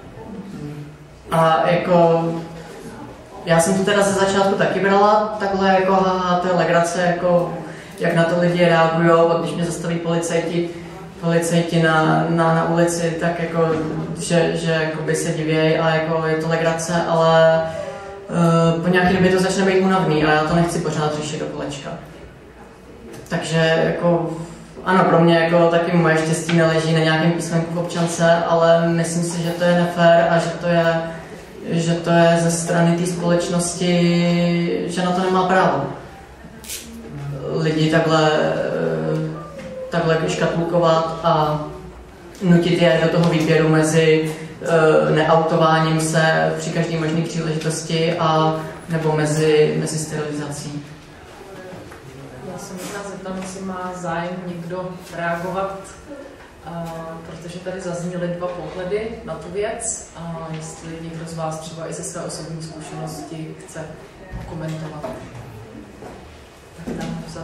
A jako, já jsem to teda ze začátku taky brala, takhle jako haha, to je legrace, jako jak na to lidi reagujou, a když mě zastaví policajti, policajti na, na, na ulici, tak jako, že, že jakoby se divějí a jako je to legrace, ale uh, po nějaké době to začne být únavný a já to nechci pořád řešit do kolečka. Takže jako, ano, pro mě jako taky moje štěstí neleží na nějakém písmenku v občance, ale myslím si, že to je nefér a že to je, že to je ze strany té společnosti, že na to nemá právo. Lidi takhle takhle škatulkovat a nutit je do toho výběru mezi uh, neautováním se při každé možné příležitosti a nebo mezi, mezi sterilizací. Já se možná zeptám, jestli má zájem někdo reagovat, uh, protože tady zazněly dva pohledy na tu věc a jestli někdo z vás třeba i ze své osobní zkušenosti chce komentovat. Tak tam vzali.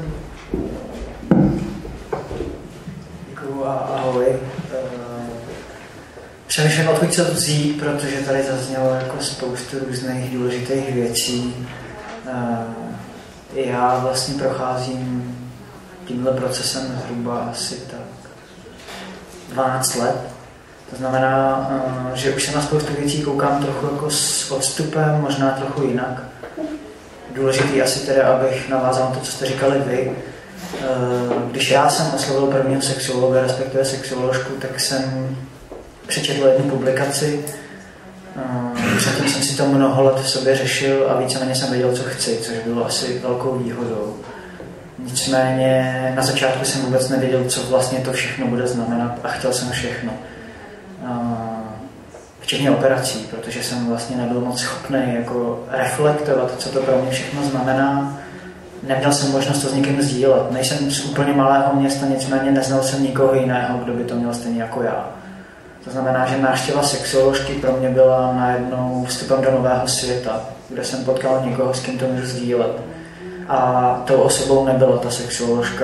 Děkuju a ahoj. Přemýšlím, odkud co vzít, protože tady zaznělo jako spoustu různých důležitých věcí. Já vlastně procházím tímhle procesem zhruba asi tak dvanáct let To znamená, že už se na spoustu věcí koukám trochu jako s odstupem, možná trochu jinak. Důležitý asi teda, abych navázal to, co jste říkali vy. Když já jsem oslovil prvního sexuologa, respektive sexuoložku, tak jsem přečetl jednu publikaci. Předtím jsem si to mnoho let v sobě řešil a víceméně jsem věděl, co chci, což bylo asi velkou výhodou. Nicméně na začátku jsem vůbec nevěděl, co vlastně to všechno bude znamenat a chtěl jsem všechno. Včetně operací, protože jsem vlastně nebyl moc schopný jako reflektovat, co to pro mě všechno znamená. Neměl jsem možnost to s nikým sdílet. Nejsem z úplně malého města, nicméně neznal jsem nikoho jiného, kdo by to měl stejně jako já. To znamená, že návštěva sexuoložky pro mě byla najednou vstupem do nového světa, kde jsem potkal někoho, s kým to můžu sdílet. A tou osobou nebyla ta sexuoložka.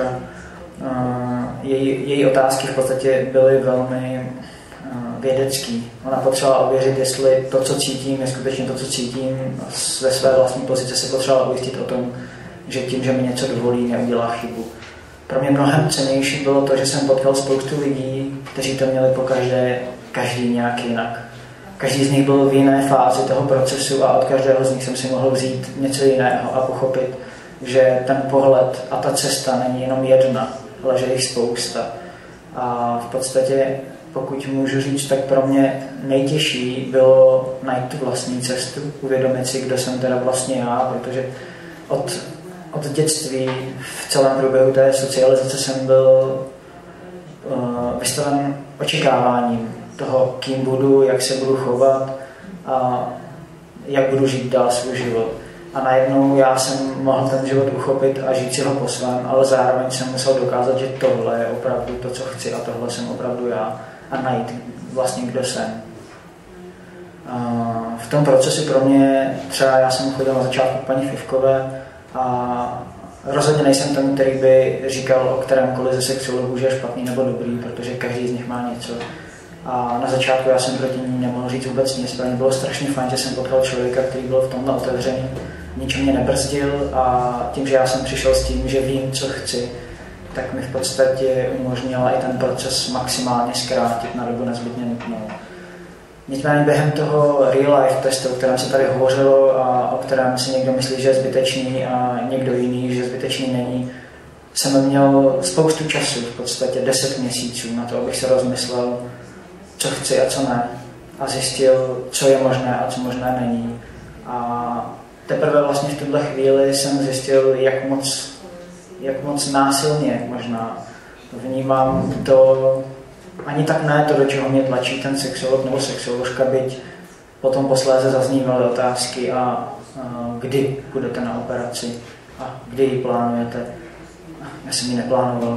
Její, její otázky v podstatě byly velmi vědecký. Ona potřebovala ověřit, jestli to, co cítím, je skutečně to, co cítím. Ve své vlastní pozici se potřebovala ujistit o tom, že tím, že mi něco dovolí, neudělá chybu. Pro mě mnohem cennější bylo to, že jsem potkal spoustu lidí, kteří to měli pokaždé, každý nějak jinak. Každý z nich byl v jiné fázi toho procesu a od každého z nich jsem si mohl vzít něco jiného a pochopit, že ten pohled a ta cesta není jenom jedna, ale že je jich spousta. A v podstatě, pokud můžu říct, tak pro mě nejtěžší bylo najít tu vlastní cestu, uvědomit si, kdo jsem teda vlastně já, protože od, od dětství v celém průběhu té socializace jsem byl uh, vystaven očekáváním toho, kým budu, jak se budu chovat a jak budu žít dál svůj život. A najednou já jsem mohl ten život uchopit a žít si ho po svém, ale zároveň jsem musel dokázat, že tohle je opravdu to, co chci a tohle jsem opravdu já a najít vlastně, kdo jsem. V tom procesu pro mě třeba já jsem chodil na začátku k paní Fivkové a rozhodně nejsem ten, který by říkal o kterémkoliv ze sexuologů, že je špatný nebo dobrý, protože každý z nich má něco. A na začátku já jsem proti ní nemohl říct vůbec nic, pro mě bylo strašně fajn, že jsem potkal člověka, který byl v tomhle otevřený, ničem mě nebrzdil a tím, že já jsem přišel s tím, že vím, co chci, tak mi v podstatě umožnila i ten proces maximálně zkrátit na dobu nezbytně nutnou. Nicméně během toho real life testu, o kterém se tady hovořilo a o kterém si někdo myslí, že je zbytečný a někdo jiný, že zbytečný není, jsem měl spoustu času, v podstatě deset měsíců na to, abych se rozmyslel, co chci a co ne. A zjistil, co je možné a co možné není. A teprve vlastně v tuhle chvíli jsem zjistil, jak moc, jak moc násilně možná vnímám to, ani tak ne to, do čeho mě tlačí ten sexuolog nebo sexuoložka, byť potom posléze zaznívaly otázky a, a kdy budete na operaci a kdy ji plánujete. Já jsem ji neplánoval.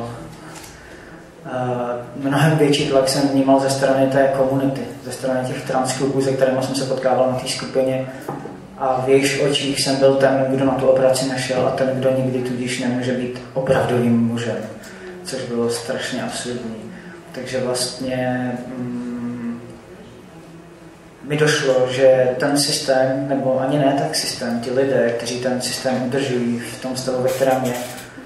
Uh, mnohem větší tlak jsem vnímal ze strany té komunity, ze strany těch transklubů, se kterými jsem se potkával na té skupině a v jejich očích jsem byl ten, kdo na tu operaci nešel a ten, kdo nikdy tudíž nemůže být opravdovým mužem, což bylo strašně absurdní. Takže vlastně mm, mi došlo, že ten systém, nebo ani ne tak systém, ti lidé, kteří ten systém udržují v tom stavu, ve kterém je,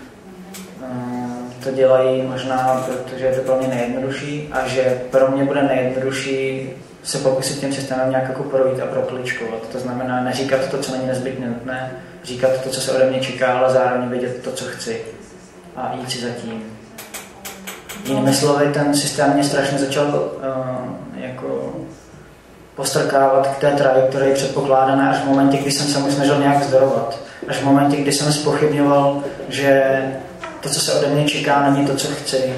to dělají možná, protože je to pro mě nejjednodušší a že pro mě bude nejjednodušší se pokusit tím systémem nějak jako projít a prokličkovat. To znamená neříkat to, co není nezbytně nutné, říkat to, co se ode mě čeká, ale zároveň vědět to, co chci a jít si za tím. Jinými slovy, ten systém mě strašně začal uh, jako postrkávat k té trajektorii předpokládané až v momentě, kdy jsem se mu snažil nějak vzdorovat. Až v momentě, kdy jsem zpochybňoval, že to, co se ode mě čeká, není to, co chci.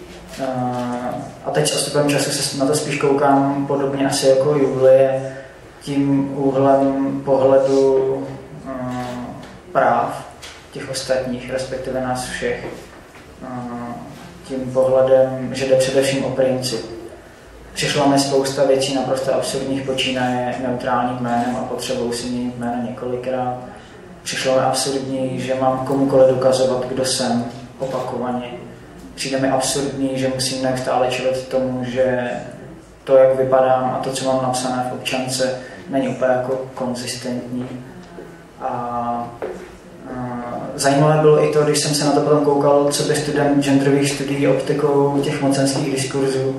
A teď s odstupem času se na to spíš koukám podobně asi jako Julie, tím úhlem pohledu práv těch ostatních, respektive nás všech. Tím pohledem, že jde především o princip. Přišla mi spousta věcí naprosto absurdních, počínaje neutrálním jménem a potřebou si měnit jméno několikrát. Přišlo mi absurdní, že mám komukoliv dokazovat, kdo jsem, opakovaně. Přijde mi absurdní, že musím neustále čelit tomu, že to, jak vypadám a to, co mám napsané v občance, není úplně jako konzistentní. A, a zajímavé bylo i to, když jsem se na to potom koukal, co by student genderových studií optikou těch mocenských diskurzů,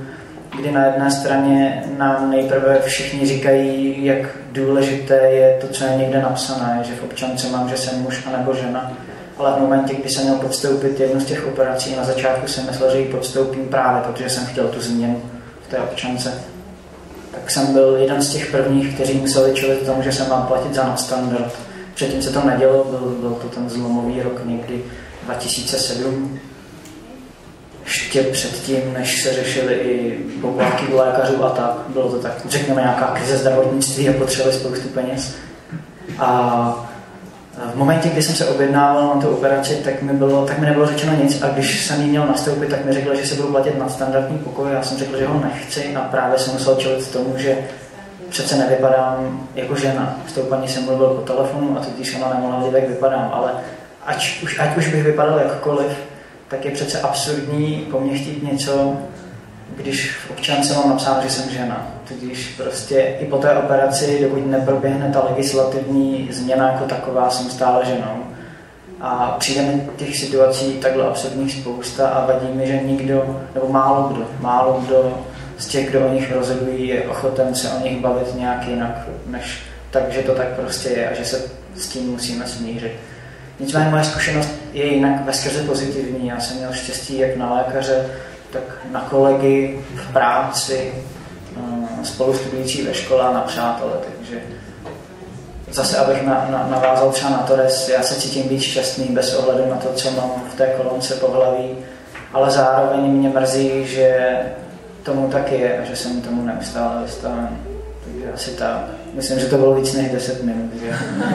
kdy na jedné straně nám nejprve všichni říkají, jak důležité je to, co je někde napsané, že v občance mám, že jsem muž anebo žena, ale v momentě, kdy jsem měl podstoupit jednu z těch operací, na začátku jsem myslel, že ji podstoupím právě, protože jsem chtěl tu změnu v té občance. Tak jsem byl jeden z těch prvních, kteří museli čelit tomu, že jsem mám platit za nadstandard. Předtím se to nedělo, byl, byl to ten zlomový rok někdy dva tisíce sedm. Ještě předtím, než se řešily i poplatky u lékařů a tak, bylo to tak, řekněme, nějaká krize zdravotnictví a potřebovali spoustu peněz. A v momentě, kdy jsem se objednával na tu operaci, tak mi, bylo, tak mi nebylo řečeno nic a když jsem jí měl nastoupit, tak mi řekl, že se budu platit nadstandardní pokoj. Já jsem řekl, že ho nechci a právě jsem musel čelit tomu, že přece nevypadám jako žena. S tou paní jsem mluvil po telefonu a tudíž ona nemohla vidět, jak vypadám, ale ať už, ať už bych vypadal jakkoliv, tak je přece absurdní po mně chtít něco, když v občance mám napsáno, že jsem žena. Tudíž prostě i po té operaci, dokud neproběhne ta legislativní změna jako taková, jsem stále ženou. A přijde mi těch situací takhle absurdních spousta a vadí mi, že nikdo, nebo málo kdo, málo kdo z těch, kdo o nich rozhodují, je ochoten se o nich bavit nějak jinak, než tak, že to tak prostě je a že se s tím musíme smířit. Nicméně moje zkušenost je jinak veskrze pozitivní. Já jsem měl štěstí jak na lékaře, tak na kolegy, v práci, spolustudující ve škole a na přátele. Takže zase, abych na, na, navázal třeba na Torres, já se cítím být šťastný bez ohledu na to, co mám v té kolonce pohlaví, ale zároveň mě mrzí, že tomu tak je a že jsem tomu neustále vystaven. Takže asi tak. Myslím, že to bylo víc než deset minut. Že?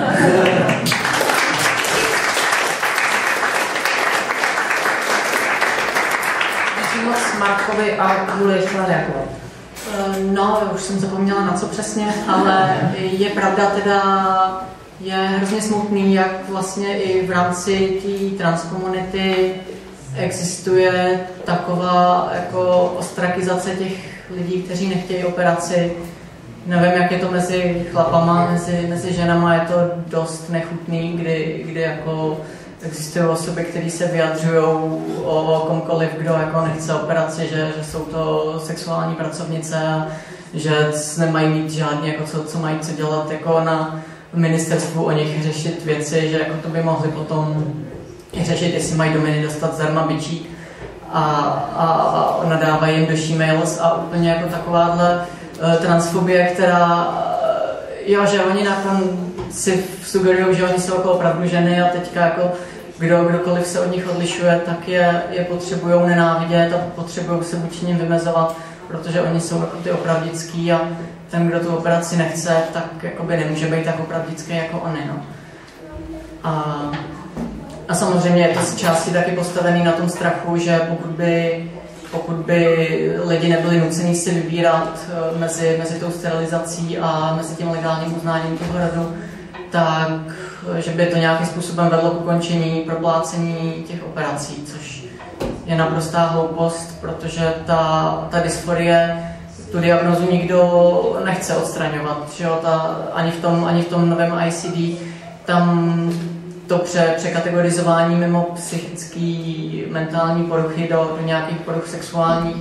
Markovi a Julie ještě reagovat. No, už jsem zapomněla na co přesně, ale je pravda teda, je hrozně smutný, jak vlastně i v rámci té transkomunity existuje taková jako ostrakizace těch lidí, kteří nechtějí operaci. Nevím, jak je to mezi chlapama, mezi, mezi ženama, je to dost nechutný, kdy, kdy jako existují osoby, které se vyjadřují o komkoliv, kdo jako nechce operaci, že, že jsou to sexuální pracovnice a že nemají mít žádný, jako co, co mají co dělat jako na ministerstvu o nich řešit věci, že jako to by mohli potom řešit, jestli mají domeny dostat zdarma bičí a, a, a nadávají jim do she-mails a úplně jako takováhle uh, transfobie, která jo, že oni nakon si sugerují, že oni jsou jako opravdu ženy a teďka jako kdo, kdokoliv se od nich odlišuje, tak je, je potřebujou nenávidět a potřebujou se vůči nim vymezovat, protože oni jsou jako ty opravdický a ten, kdo tu operaci nechce, tak jakoby nemůže být tak opravdický jako oni. No. A, a samozřejmě je to z části taky postavený na tom strachu, že pokud by, pokud by lidi nebyli nuceni si vybírat mezi, mezi tou sterilizací a mezi tím legálním uznáním toho rodu, tak že by to nějakým způsobem vedlo k ukončení proplácení těch operací, což je naprostá hloupost, protože ta, ta dysforie, tu diagnozu nikdo nechce odstraňovat. Že jo? Ta, ani, v tom, ani v tom novém I C D tam to pře, překategorizování mimo psychický mentální poruchy do, do nějakých poruch sexuálních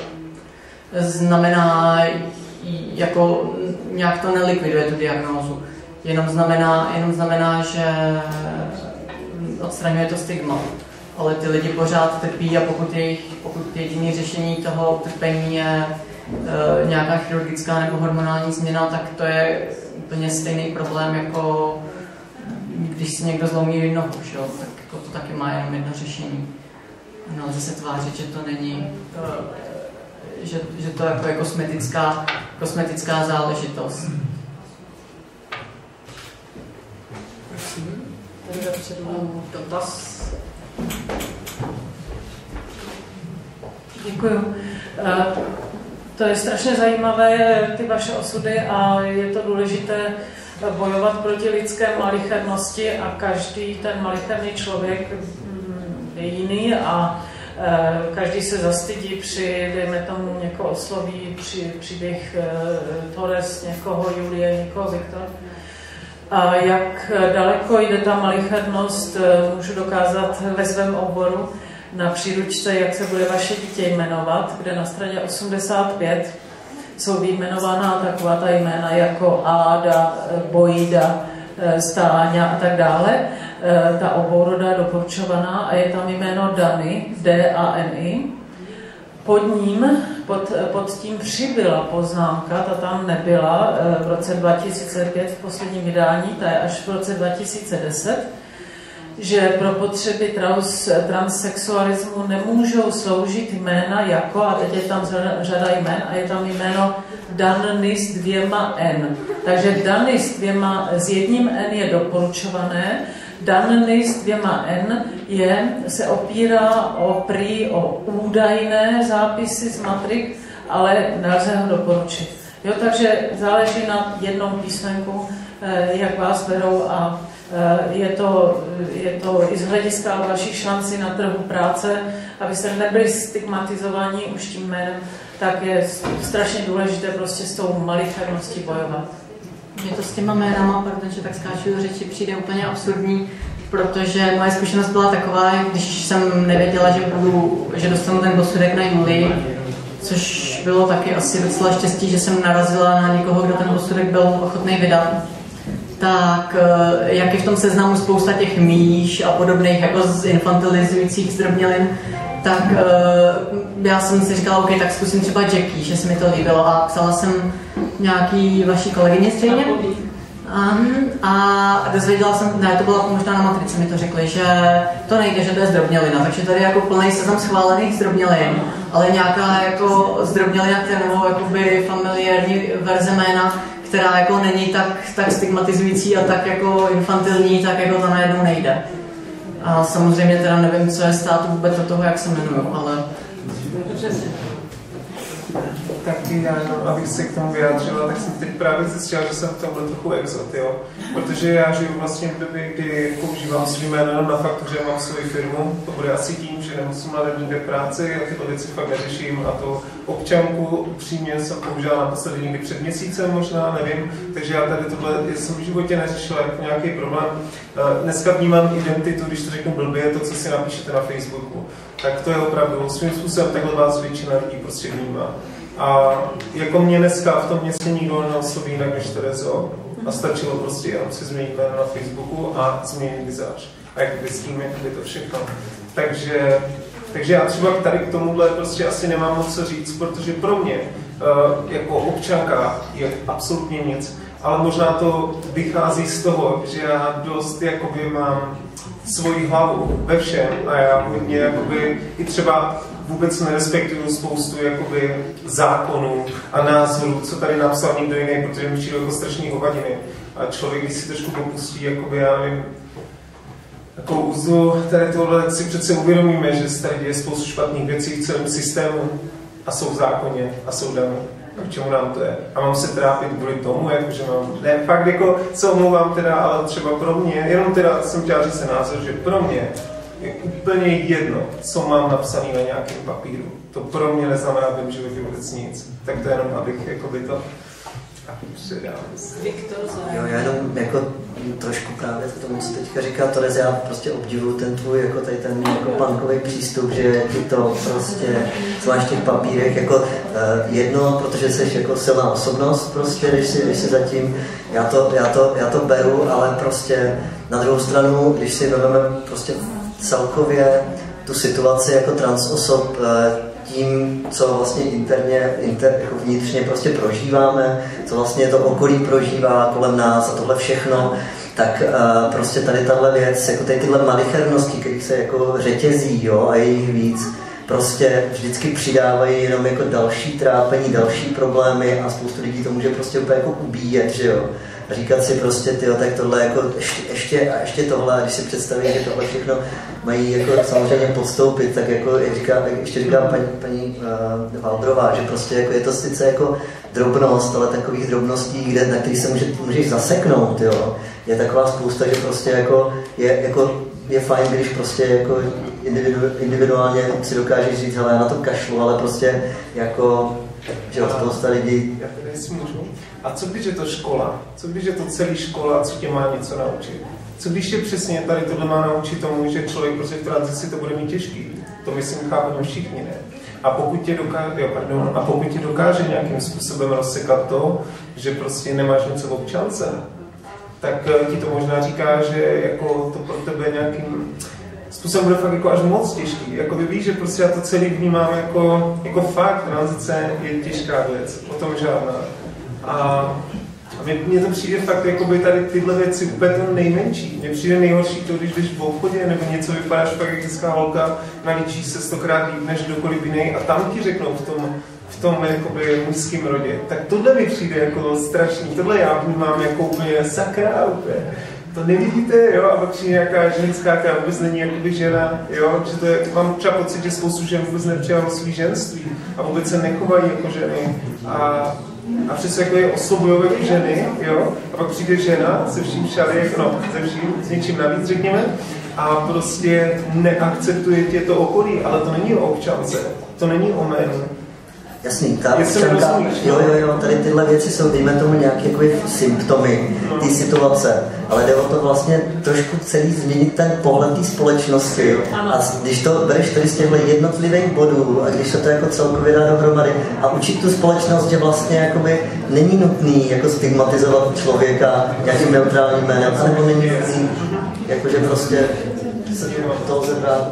znamená, jako nějak to nelikviduje tu diagnózu. Jenom znamená, jenom znamená, že odstraňuje to stigma. Ale ty lidi pořád trpí a pokud, jejich, pokud jediné řešení toho utrpení je e, nějaká chirurgická nebo hormonální změna, tak to je úplně stejný problém, jako když si někdo zlomí nohu, že? Tak jako to taky má jenom jedno řešení. Nelze se tvářit, že to není, e, že, že to jako je kosmetická, kosmetická záležitost. Tady dopředu dotaz. Děkuju. To je strašně zajímavé, ty vaše osudy, a je to důležité bojovat proti lidské malichernosti a každý ten malicherný člověk je jiný a každý se zastydí při, dejme tomu, někoho osloví, při příběh Torres, někoho Julie, někoho Viktor. A jak daleko jde ta malichernost, můžu dokázat ve svém oboru. na příručce, jak se bude vaše dítě jmenovat, kde na straně osmdesát pět jsou vyjmenována taková ta jména jako Áda, Bojda, Stáňa a tak dále. Ta obouroda doporučovaná a je tam jméno Dany, D A N I. Pod ním, pod, pod tím přibyla poznámka, ta tam nebyla v roce dva tisíce pět v posledním vydání, ta je až v roce dva tisíce deset, že pro potřeby trans, transsexualismu nemůžou sloužit jména jako, a teď je tam řada, řada jmén, a je tam jméno Danny s dvěma N. Takže Danny s dvěma, s jedním N je doporučované, Danny s dvěma N je, se opírá o prý o údajné zápisy z matrik, ale nelze ho doporučit. Jo, takže záleží na jednom písmenku, jak vás berou a je to, je to i z hlediska vašich šancí na trhu práce, abyste nebyli stigmatizováni už tím jménem, tak je strašně důležité prostě s tou malicherností bojovat. Mě to s těma jménama, protože tak skáču do řeči, přijde úplně absurdní, protože moje zkušenost byla taková, když jsem nevěděla, že, budu, že dostanu ten posudek na Julii, což bylo taky asi docela štěstí, že jsem narazila na někoho, kdo ten posudek byl ochotný vydat. Tak jak je v tom seznamu spousta těch míš a podobných jako z infantilizujících zdrobnělin, tak já jsem si říkala, OK, tak zkusím třeba Jackie, že se mi to líbilo a psala jsem nějaký vaší kolegyně stejně. Um, a dozvěděla jsem, ne, to bylo možná na matrice, mi to řekli, že to nejde, že to je zdrobnělina, takže tady jako plný seznam schválených zdrobnělin, ale nějaká jako zdrobnělina, která nebo jakoby familiární verze jména, která jako není tak, tak stigmatizující a tak jako infantilní, tak jako to najednou nejde. A samozřejmě teda nevím, co je státu vůbec od toho, jak se jmenuju, ale... Taky já jenom, abych se k tomu vyjádřila, tak jsem teď právě zjistila, že jsem v tomhle trochu exot, jo. Protože já žiju vlastně v době, kdy používám svý jméno na faktu, že mám svoji firmu. To bude asi tím, že nemusím hledat někde práci a tyto věci fakt neřeším. A to občanku upřímně jsem použila naposledy někdy před měsícem možná, nevím. Takže já tady tohle jsem v životě neřešila jako nějaký problém. Dneska vnímám identitu, když to řeknu blbě, to, co si napíšete na Facebooku. Tak to je opravdu svým způsobem takhle vás většina lidí prostě vnímá. A jako mě dneska v tom městě nikdo neosloví jinak než Terezo. A stačilo prostě jenom si změnit jméno na Facebooku a změnit vizáž. A jakoby s tím jakoby to všechno. Takže, takže já třeba tady k tomuhle prostě asi nemám moc co říct, protože pro mě uh, jako občanka je absolutně nic. Ale možná to vychází z toho, že já dost jakoby mám svoji hlavu ve všem a já mě jakoby i třeba vůbec nerespektuju spoustu jakoby zákonů a názorů, co tady napsal někdo jiný, protože mi přijde jako strašný hovadiny. A člověk, když si trošku popustí, jakoby, já nevím, takovou úzdu tady tohle, tak si přece uvědomíme, že se tady děje spoustu špatných věcí v celém systému a jsou v zákoně a jsou dané. A k čemu nám to je? A mám se trápit kvůli tomu, jakože mám... Ne, fakt jako se omlouvám teda, ale třeba pro mě, jenom teda jsem chtěl říct se názor, že pro mě je úplně jedno, co mám napsané na nějakém papíru. To pro mě neznamená v životě vůbec nic. Tak to jenom, abych jakoby to... Jo, já jenom jako trošku právě k tomu, co teďka říká Tereza, já prostě obdivuju ten tvůj, jako tady ten jako punkový přístup, že ti to prostě, zvlášť těch papírech, jako uh, jedno, protože jsi jako silná osobnost, prostě, když si, když si zatím, já to, já, to, já to beru, ale prostě na druhou stranu, když si vezmeme prostě celkově tu situaci jako trans osob, uh, tím, co vlastně interně, inter, jako vnitřně prostě prožíváme, co vlastně to okolí prožívá kolem nás a tohle všechno, tak uh, prostě tady tahle věc, jako tady tyhle malichernosti, kterých se jako řetězí, jo, a je jich víc, prostě vždycky přidávají jenom jako další trápení, další problémy a spoustu lidí to může prostě úplně jako ubíjet, že jo. A říkat si prostě, tyjo, tak tohle jako ještě, ještě a ještě tohle, a když si představí, že tohle všechno mají jako samozřejmě podstoupit, tak jako jak říká, jak ještě říká paní, paní uh, Valdrová, že prostě jako je to sice jako drobnost, ale takových drobností, kde, na kterých se může, můžeš zaseknout, jo, je taková spousta, že prostě jako je, jako je fajn, když prostě jako individu, individuálně si dokážeš říct, hele, já na to kašlu, ale prostě jako, že od spousta lidí... A co když je to škola? Co když je to celý škola, co tě má něco naučit? co když je přesně tady tohle má naučit tomu, že člověk prostě v tranzici to bude mít těžký. To myslím chápeme všichni, ne? A pokud tě dokáže, jo, pardon, a pokud tě dokáže nějakým způsobem rozsekat to, že prostě nemáš něco v občance, tak ti to možná říká, že jako to pro tebe nějakým způsobem bude fakt jako až moc těžký. Jako vy víš, že prostě já to celý vnímám jako, jako fakt, tranzice je těžká věc, o tom žádná. A mně to přijde fakt, jakoby tady tyhle věci úplně to nejmenší. Mně přijde nejhorší to, když jdeš v obchodě nebo něco vypadáš fakt jak hezká holka, nalíčíš se stokrát líp než kdokoliv jiný a tam ti řeknou v tom, v tom jakoby mužském rodě. Tak tohle mi přijde jako strašný. Tohle já vnímám jako úplně sakra, úplně. To nevidíte, jo, a pak přijde nějaká ženská, která vůbec není jakoby žena, jo, že to je, mám třeba pocit, že spoustu žen vůbec nepřijalo svý ženství a vůbec se nechovají jako ženy. A A přesně jako je osobujové ženy, jo, a pak přijde žena se vším všady, no, se vším, s něčím navíc, řekněme, a prostě neakceptuje tě to okolí, ale to není o občance, to není o jménu. Jasný, ta občanka, jo, jo, jo, tady tyhle věci jsou, dejme tomu nějaké jako symptomy té no. situace, ale jde o to vlastně trošku celý změnit ten pohled té společnosti. Ano. A když to bereš tady z těchto jednotlivých bodů a když to, to jako celkově dá dohromady a učit tu společnost, že vlastně jakoby není nutný jako stigmatizovat člověka nějakým neutrálním jménem, anebo není nutný, jakože prostě se to lze brát.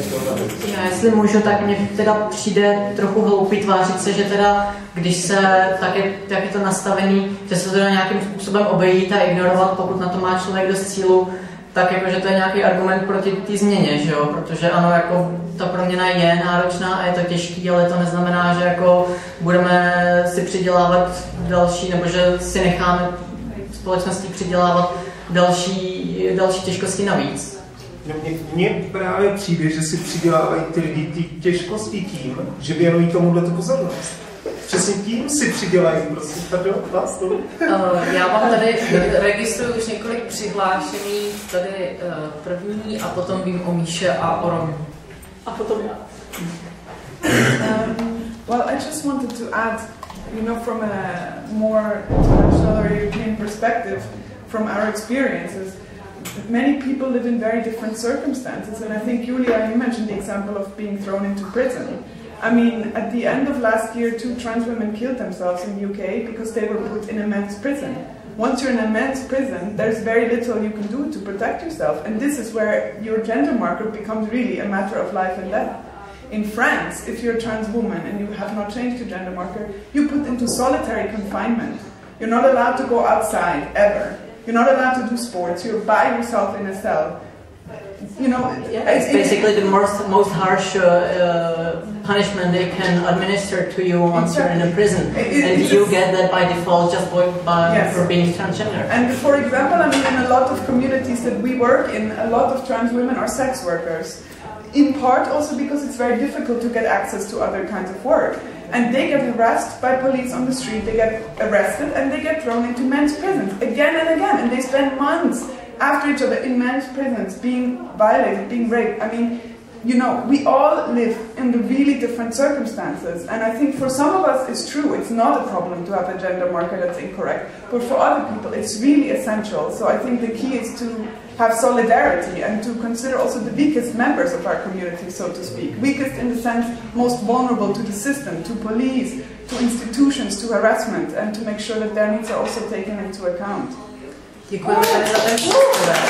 Já, jestli můžu, tak mně teda přijde trochu hloupý tvářit se, že teda, když se, tak je, tak je to nastavený, že se to teda nějakým způsobem obejít a ignorovat, pokud na to má člověk dost cílu, tak jako, že to je nějaký argument proti té změně, že jo, protože ano, jako ta proměna je náročná a je to těžký, ale to neznamená, že jako budeme si přidělávat další, nebo že si necháme společnosti přidělávat další, další těžkosti navíc. Mně právě přijde, že si přidělávají ty lidi ty těžkosti tím, že věnují tomuhle tu pozornost. Přesně tím si přidělají, prostě. Pardon, vás to? Uh, já mám tady, registruju už několik přihlášených, tady uh, první a potom vím o Míše a o Romu. A potom já. Um, well, I just wanted to add, you know, from a more international or European perspective, from our experiences, many people live in very different circumstances, and I think, Julia, you mentioned the example of being thrown into prison. I mean, at the end of last year, two trans women killed themselves in the U K because they were put in a men's prison. Once you're in a men's prison, there's very little you can do to protect yourself, and this is where your gender marker becomes really a matter of life and death. In France, if you're a trans woman and you have not changed your gender marker, you're put into solitary confinement. You're not allowed to go outside, ever. You're not allowed to do sports. You're by yourself in a cell. You know, yeah, it's basically the most most harsh uh, uh, punishment they can administer to you once exactly. you're in a prison, it, and you get that by default just by, by yes. for being transgender. And for example, I mean, in a lot of communities that we work in, a lot of trans women are sex workers. In part also because it's very difficult to get access to other kinds of work. And they get harassed by police on the street, they get arrested, and they get thrown into men's prisons again and again. And they spend months after each other in men's prisons, being violated, being raped. I mean, you know, we all live in the really different circumstances. And I think for some of us it's true, it's not a problem to have a gender marker that's incorrect. But for other people it's really essential. So I think the key is to have solidarity and to consider also the weakest members of our community, so to speak. Weakest in the sense most vulnerable to the system, to police, to institutions, to harassment, and to make sure that their needs are also taken into account. Děkujeme tady za ten příspěvek.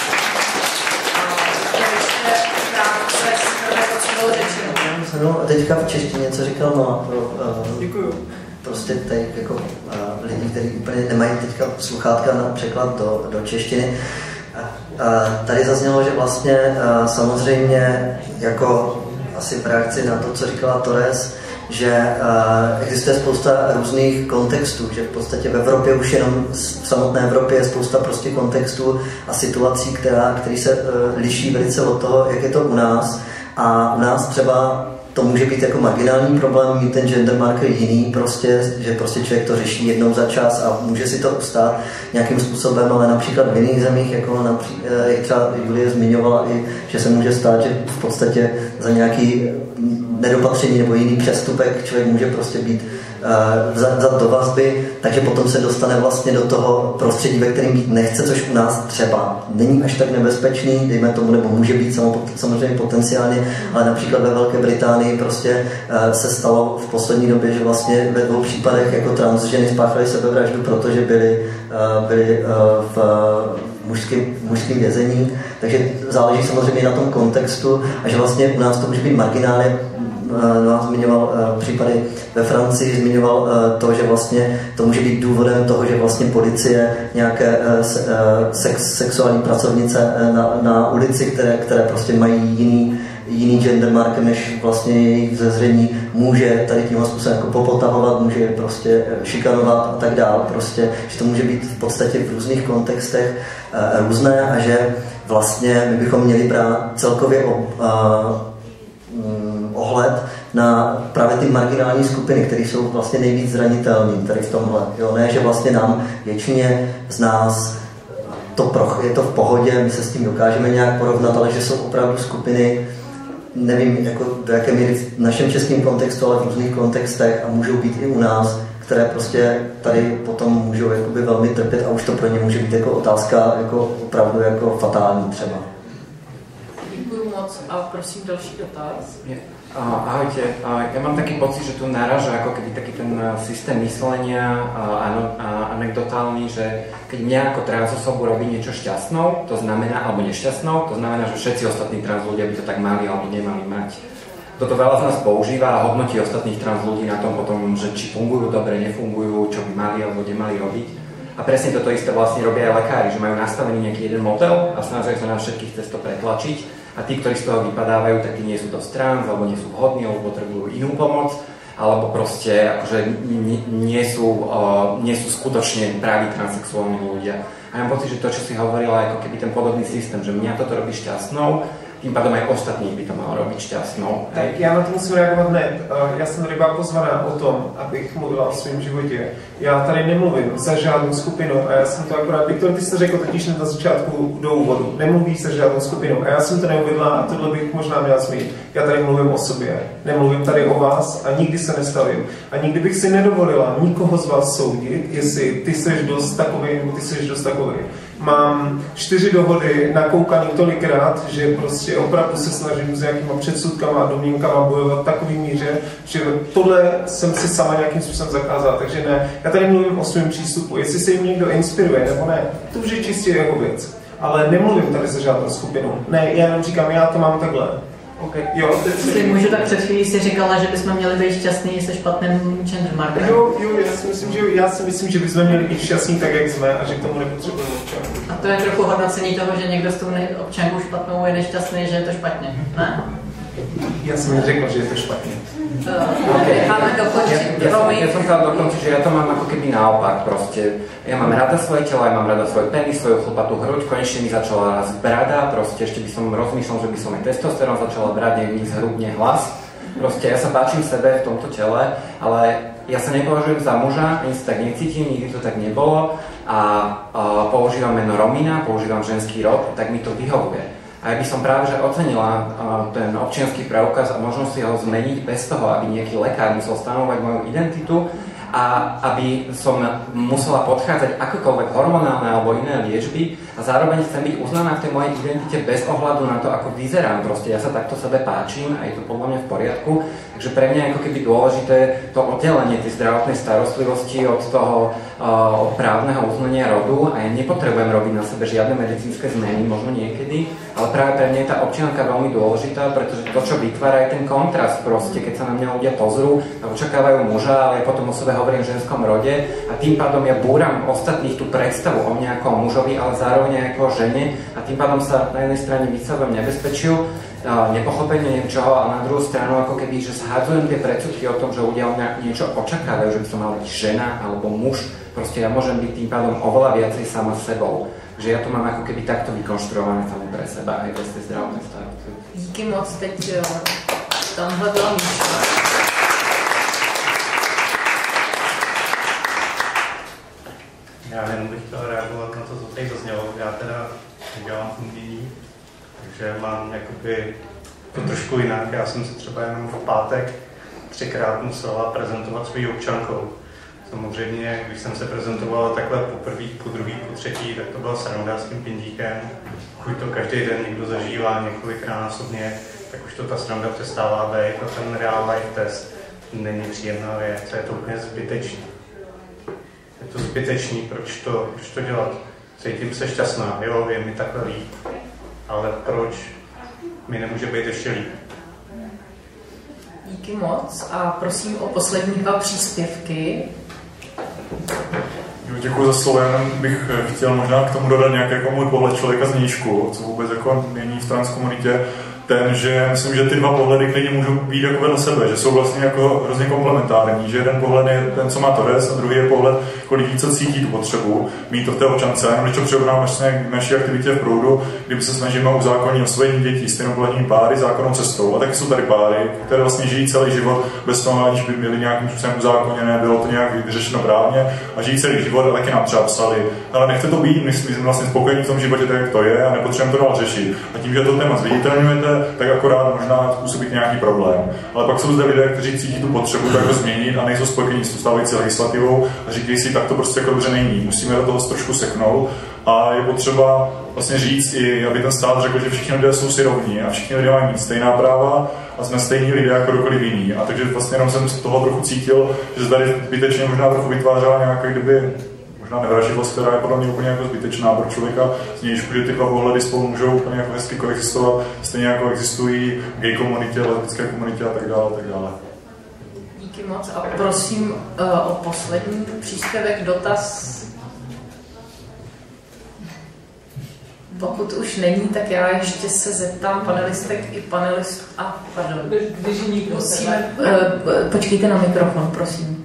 No, teďka v češtině, co říkal Noa pro uh, Děkuju. prostě tady jako uh, lidi, kteří úplně nemají teďka sluchátka na překlad do, do češtiny. Uh, tady zaznělo, že vlastně uh, samozřejmě jako asi v reakci na to, co říkala Torres, že uh, existuje spousta různých kontextů, že v podstatě v Evropě už jenom v samotné Evropě je spousta prostě kontextů a situací, která, které se uh, liší velice od toho, jak je to u nás. A u nás třeba to může být jako marginální problém, mít ten gender marker jiný, prostě, že prostě člověk to řeší jednou za čas a může si to ustát nějakým způsobem, ale například v jiných zemích, jako například, jak třeba Julie zmiňovala, i, že se může stát, že v podstatě za nějaký nedopatření nebo jiný přestupek člověk může prostě být vzat do vazby, takže potom se dostane vlastně do toho prostředí, ve kterém být nechce, což u nás třeba není až tak nebezpečný, dejme tomu, nebo může být samozřejmě potenciálně, ale například ve Velké Británii prostě se stalo v poslední době, že vlastně ve dvou případech jako trans ženy spáchaly sebevraždu, protože byly, byly v mužském, mužském vězení, takže záleží samozřejmě na tom kontextu a že vlastně u nás to může být marginálně. No, zmiňoval uh, případy ve Francii, zmiňoval uh, to, že vlastně to může být důvodem toho, že vlastně policie nějaké uh, se, uh, sex, sexuální pracovnice uh, na, na ulici, které, které prostě mají jiný, jiný gender marker, než vlastně jejich zezření, může tady tímhle způsobem jako popotahovat, může je prostě šikanovat a tak dál. Prostě, že to může být v podstatě v různých kontextech uh, různé a že vlastně my bychom měli brát celkově o, uh, ohled na právě ty marginální skupiny, které jsou vlastně nejvíc zranitelné tady v tomhle. Jo? Ne, že vlastně nám většině z nás to pro, je to v pohodě, my se s tím dokážeme nějak porovnat, ale že jsou opravdu skupiny, nevím, jako do jaké míry v našem českém kontextu, ale v různých kontextech a můžou být i u nás, které prostě tady potom můžou jakoby velmi trpět a už to pro ně může být jako otázka jako opravdu jako fatální třeba. Děkuji moc a prosím další dotaz. Ahojte, ja mám taký pocit, že tu naráža ako keby taký ten systém myslenia anekdotálny, že keď mňa ako trans osobu robí niečo šťastnou, to znamená, alebo nešťastnou, to znamená, že všetci ostatní trans ľudia by to tak mali alebo nemali mať. Toto veľa z nás používa a hodnotí ostatných trans ľudí na tom potom, že či fungujú dobre, nefungujú, čo by mali alebo nemali robiť. A presne toto isté vlastne robia aj lekári, že majú nastavený nejaký jeden model a snažia sa na všetkých cez to pretlačiť. A tí, ktorí z toho vypadávajú, tak tí nie sú dosť trans, alebo nie sú vhodní, alebo potrebujú inú pomoc, alebo proste akože nie, nie, sú, uh, nie sú skutočne praví transsexuálni ľudia. A ja mám pocit, že to, čo si hovorila, ako keby ten podobný systém, že mňa toto robí šťastnou, tím pádem aj ostatní by to malo robiť šťastnou. Tak já na to musím reagovat hned. Já jsem tady byla pozvaná o tom, abych mluvila o svém životě. Já tady nemluvím za žádnou skupinu a já jsem to akorát, Viktor, ty jsi řekl totiž na začátku do úvodu, nemluví se žádnou skupinou a já jsem to neuvědla a tohle bych možná měla zmínit. Já tady mluvím o sobě, nemluvím tady o vás a nikdy se nestavím. A nikdy bych si nedovolila nikoho z vás soudit, jestli ty jsi dost takový nebo ty jsi dost takový. Mám čtyři dohody nakoukaný tolikrát, že prostě opravdu se snažím s nějakýma předsudkama a domněnkama bojovat v takový míře, že tohle jsem si sama nějakým způsobem zakázala. Takže ne, já tady mluvím o svém přístupu. Jestli se jim někdo inspiruje nebo ne, to už je čistě jeho věc. Ale nemluvím tady se žádnou skupinou. Ne, já jenom říkám, já to mám takhle. Okay. Jo, Jestli můžu, tak před chvílí si říkala, že bychom měli být šťastní se špatným gender markerem. Jo, jo, já si myslím, že, já si myslím, že bychom měli být šťastní tak, jak jsme a že k tomu nepotřebujeme občanku. A to je trochu hodnocení toho, že někdo s tou občankou špatnou je nešťastný, že je to špatně, ne? Já jsem neřekl, že je to špatně. Uh, okay. Máme dokončit. Ja, ja, som, ja som chcel dokončiť, že ja to mám ako keby naopak proste. Ja mám rada svoje telo, ja mám rada svoj penis, svoju chlpatú hruď, konečne mi začala rásť brada, proste ešte by som rozmýšľal, že by som aj testosterón začala brať, nech mi zhrubne hlas. Proste ja sa páčim sebe v tomto tele, ale ja sa nepovažujem za muža, ani sa tak necítim, nikdy to tak nebolo a, a používam meno Romina, používam ženský rod, tak mi to vyhovuje. A ja by som práve že ocenila uh, ten občiansky preukaz a možnosť si ho zmeniť bez toho, aby nejaký lekár musel stanovať moju identitu a aby som musela podchádzať akokoľvek hormonálne alebo iné liečby a zároveň chcem byť uznaná v tej mojej identite bez ohľadu na to, ako vyzerám. Proste ja sa takto sebe páčim a je to podľa mňa v poriadku. Takže pre mňa je ako keby dôležité to oddelenie tej zdravotnej starostlivosti od toho uh, od právneho uznania rodu a ja nepotrebujem robiť na sebe žiadne medicínske zmeny, možno niekedy, ale práve pre mňa je tá občianka veľmi dôležitá, pretože to, čo vytvára, je ten kontrast proste, keď sa na mňa ľudia pozrú a očakávajú muža, ale ja potom o sebe hovorím v ženskom rode a tým pádom ja búram ostatných tú predstavu o mňa ako mužovi, ale zároveň aj ako žene a tým pádom sa na jednej strane vystavujem nebezpečiu, nepochopenie niečoho a na druhú stranu ako keby, že zhádzujem tie predsudky o tom, že ľudia o mňa niečo očakávajú, že by som mal byť žena alebo muž. Proste ja môžem byť tým pádom oveľa viacej sama sebou. Že ja to mám ako keby takto vykonštruované samé pre seba aj bez tej zdravotnej starostlivosti. Díky moc, teď tamhle byla Míša. Já jenom bych chtěl reagovat na to, co tady zaznělo. Já teda nedělám fundění, takže mám jakoby to trošku jinak. Já jsem si třeba jenom v pátek třikrát musela prezentovat svou občankou. Samozřejmě, když jsem se prezentovala takhle po první, po druhý, po třetí, tak to byla sranda s tím pindíkem. Pokud to každý den někdo zažívá několikrát násobně, tak už to ta sranda přestává být a ten real life test není příjemná věc, je to úplně zbytečný. Je to zbytečný, proč to, proč to dělat? Cítím se šťastná, jo, je mi takhle líp, ale proč mi nemůže být ještě líp? Díky moc a prosím o poslední dva příspěvky. Děkuji za slovo, jenom bych chtěl možná k tomu dodat nějaký jako můj pohled člověka z nížku, co vůbec jako není v transkomunitě, ten, že myslím, že ty dva pohledy klidně můžou být jako vedle sebe, že jsou vlastně jako hrozně komplementární, že jeden pohled je ten, co má Torres, a druhý je pohled jako lidí, co cítí tu potřebu, mít to v té občance. Jenom když to přirovnám vlastně k naší aktivitě v Proudu, kdyby se snažíme uzákonit osvojení dětí stejnopohlavní páry zákonnou cestou. A taky jsou tady páry, které vlastně žijí celý život bez toho, aniž by měli nějakým způsobem uzákoněné, bylo to nějak vyřešeno právně a žijí celý život a taky nám třeba psali. Ale nechte to být, my jsme vlastně spokojení v tom životě tak, jak to je, a nepotřebujeme to dál řešit. A tím, že to téma zviditelňujete, tak akorát možná způsobit nějaký problém. Ale pak jsou zde lidé, kteří cítí tu potřebu tak ho změnit a nejsou spokojení s tou stávající legislativou a říkají si, tak to prostě jako dobře není. Musíme do toho trošku seknout a je potřeba vlastně říct i, aby ten stát řekl, že všichni lidé jsou si rovní a všichni lidé mají mít stejná práva a jsme stejní lidé jako kdokoliv jiný. A takže vlastně jenom jsem z toho trochu cítil, že tady zbytečně možná trochu vytvářela nějaké kdyby možná nevraživost, která je podle mě úplně jako zbytečná pro člověka z nějšku, že ty dva pohledy spolu můžou úplně jako hezky koexistovat, stejně jako existují v gay komunitě, lesbické komunitě a tak dále, a tak dále. Díky moc a prosím uh, o poslední příspěvek, dotaz. Pokud už není, tak já ještě se zeptám panelistek i panelistů. A, ah, pardon. Když nikdo musíme, uh, počkejte na mikrofon, prosím.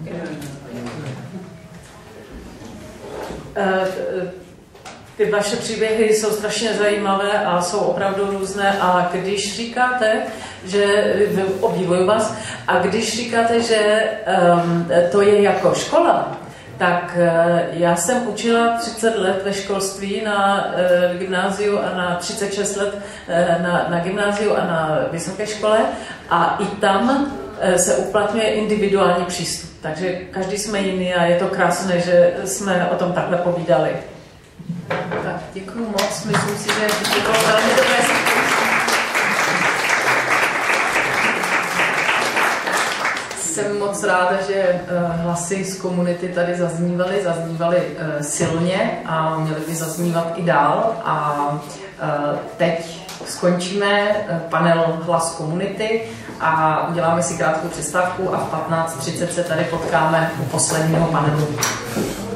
Ty vaše příběhy jsou strašně zajímavé a jsou opravdu různé a když říkáte, že obdivuju vás, a když říkáte, že um, to je jako škola, tak uh, já jsem učila třicet let ve školství na uh, gymnáziu a na třicet šest let uh, na, na gymnáziu a na vysoké škole a i tam uh, se uplatňuje individuální přístup. Takže každý jsme jiný a je to krásné, že jsme o tom takhle povídali. Tak, děkuju moc. Myslím si, že to bylo velmi dobré. Jsem moc ráda, že hlasy z komunity tady zaznívaly, zaznívaly silně a měly by zaznívat i dál. A teď skončíme panel Hlas komunity a uděláme si krátkou přestávku a v patnáct třicet se tady potkáme u posledního panelu.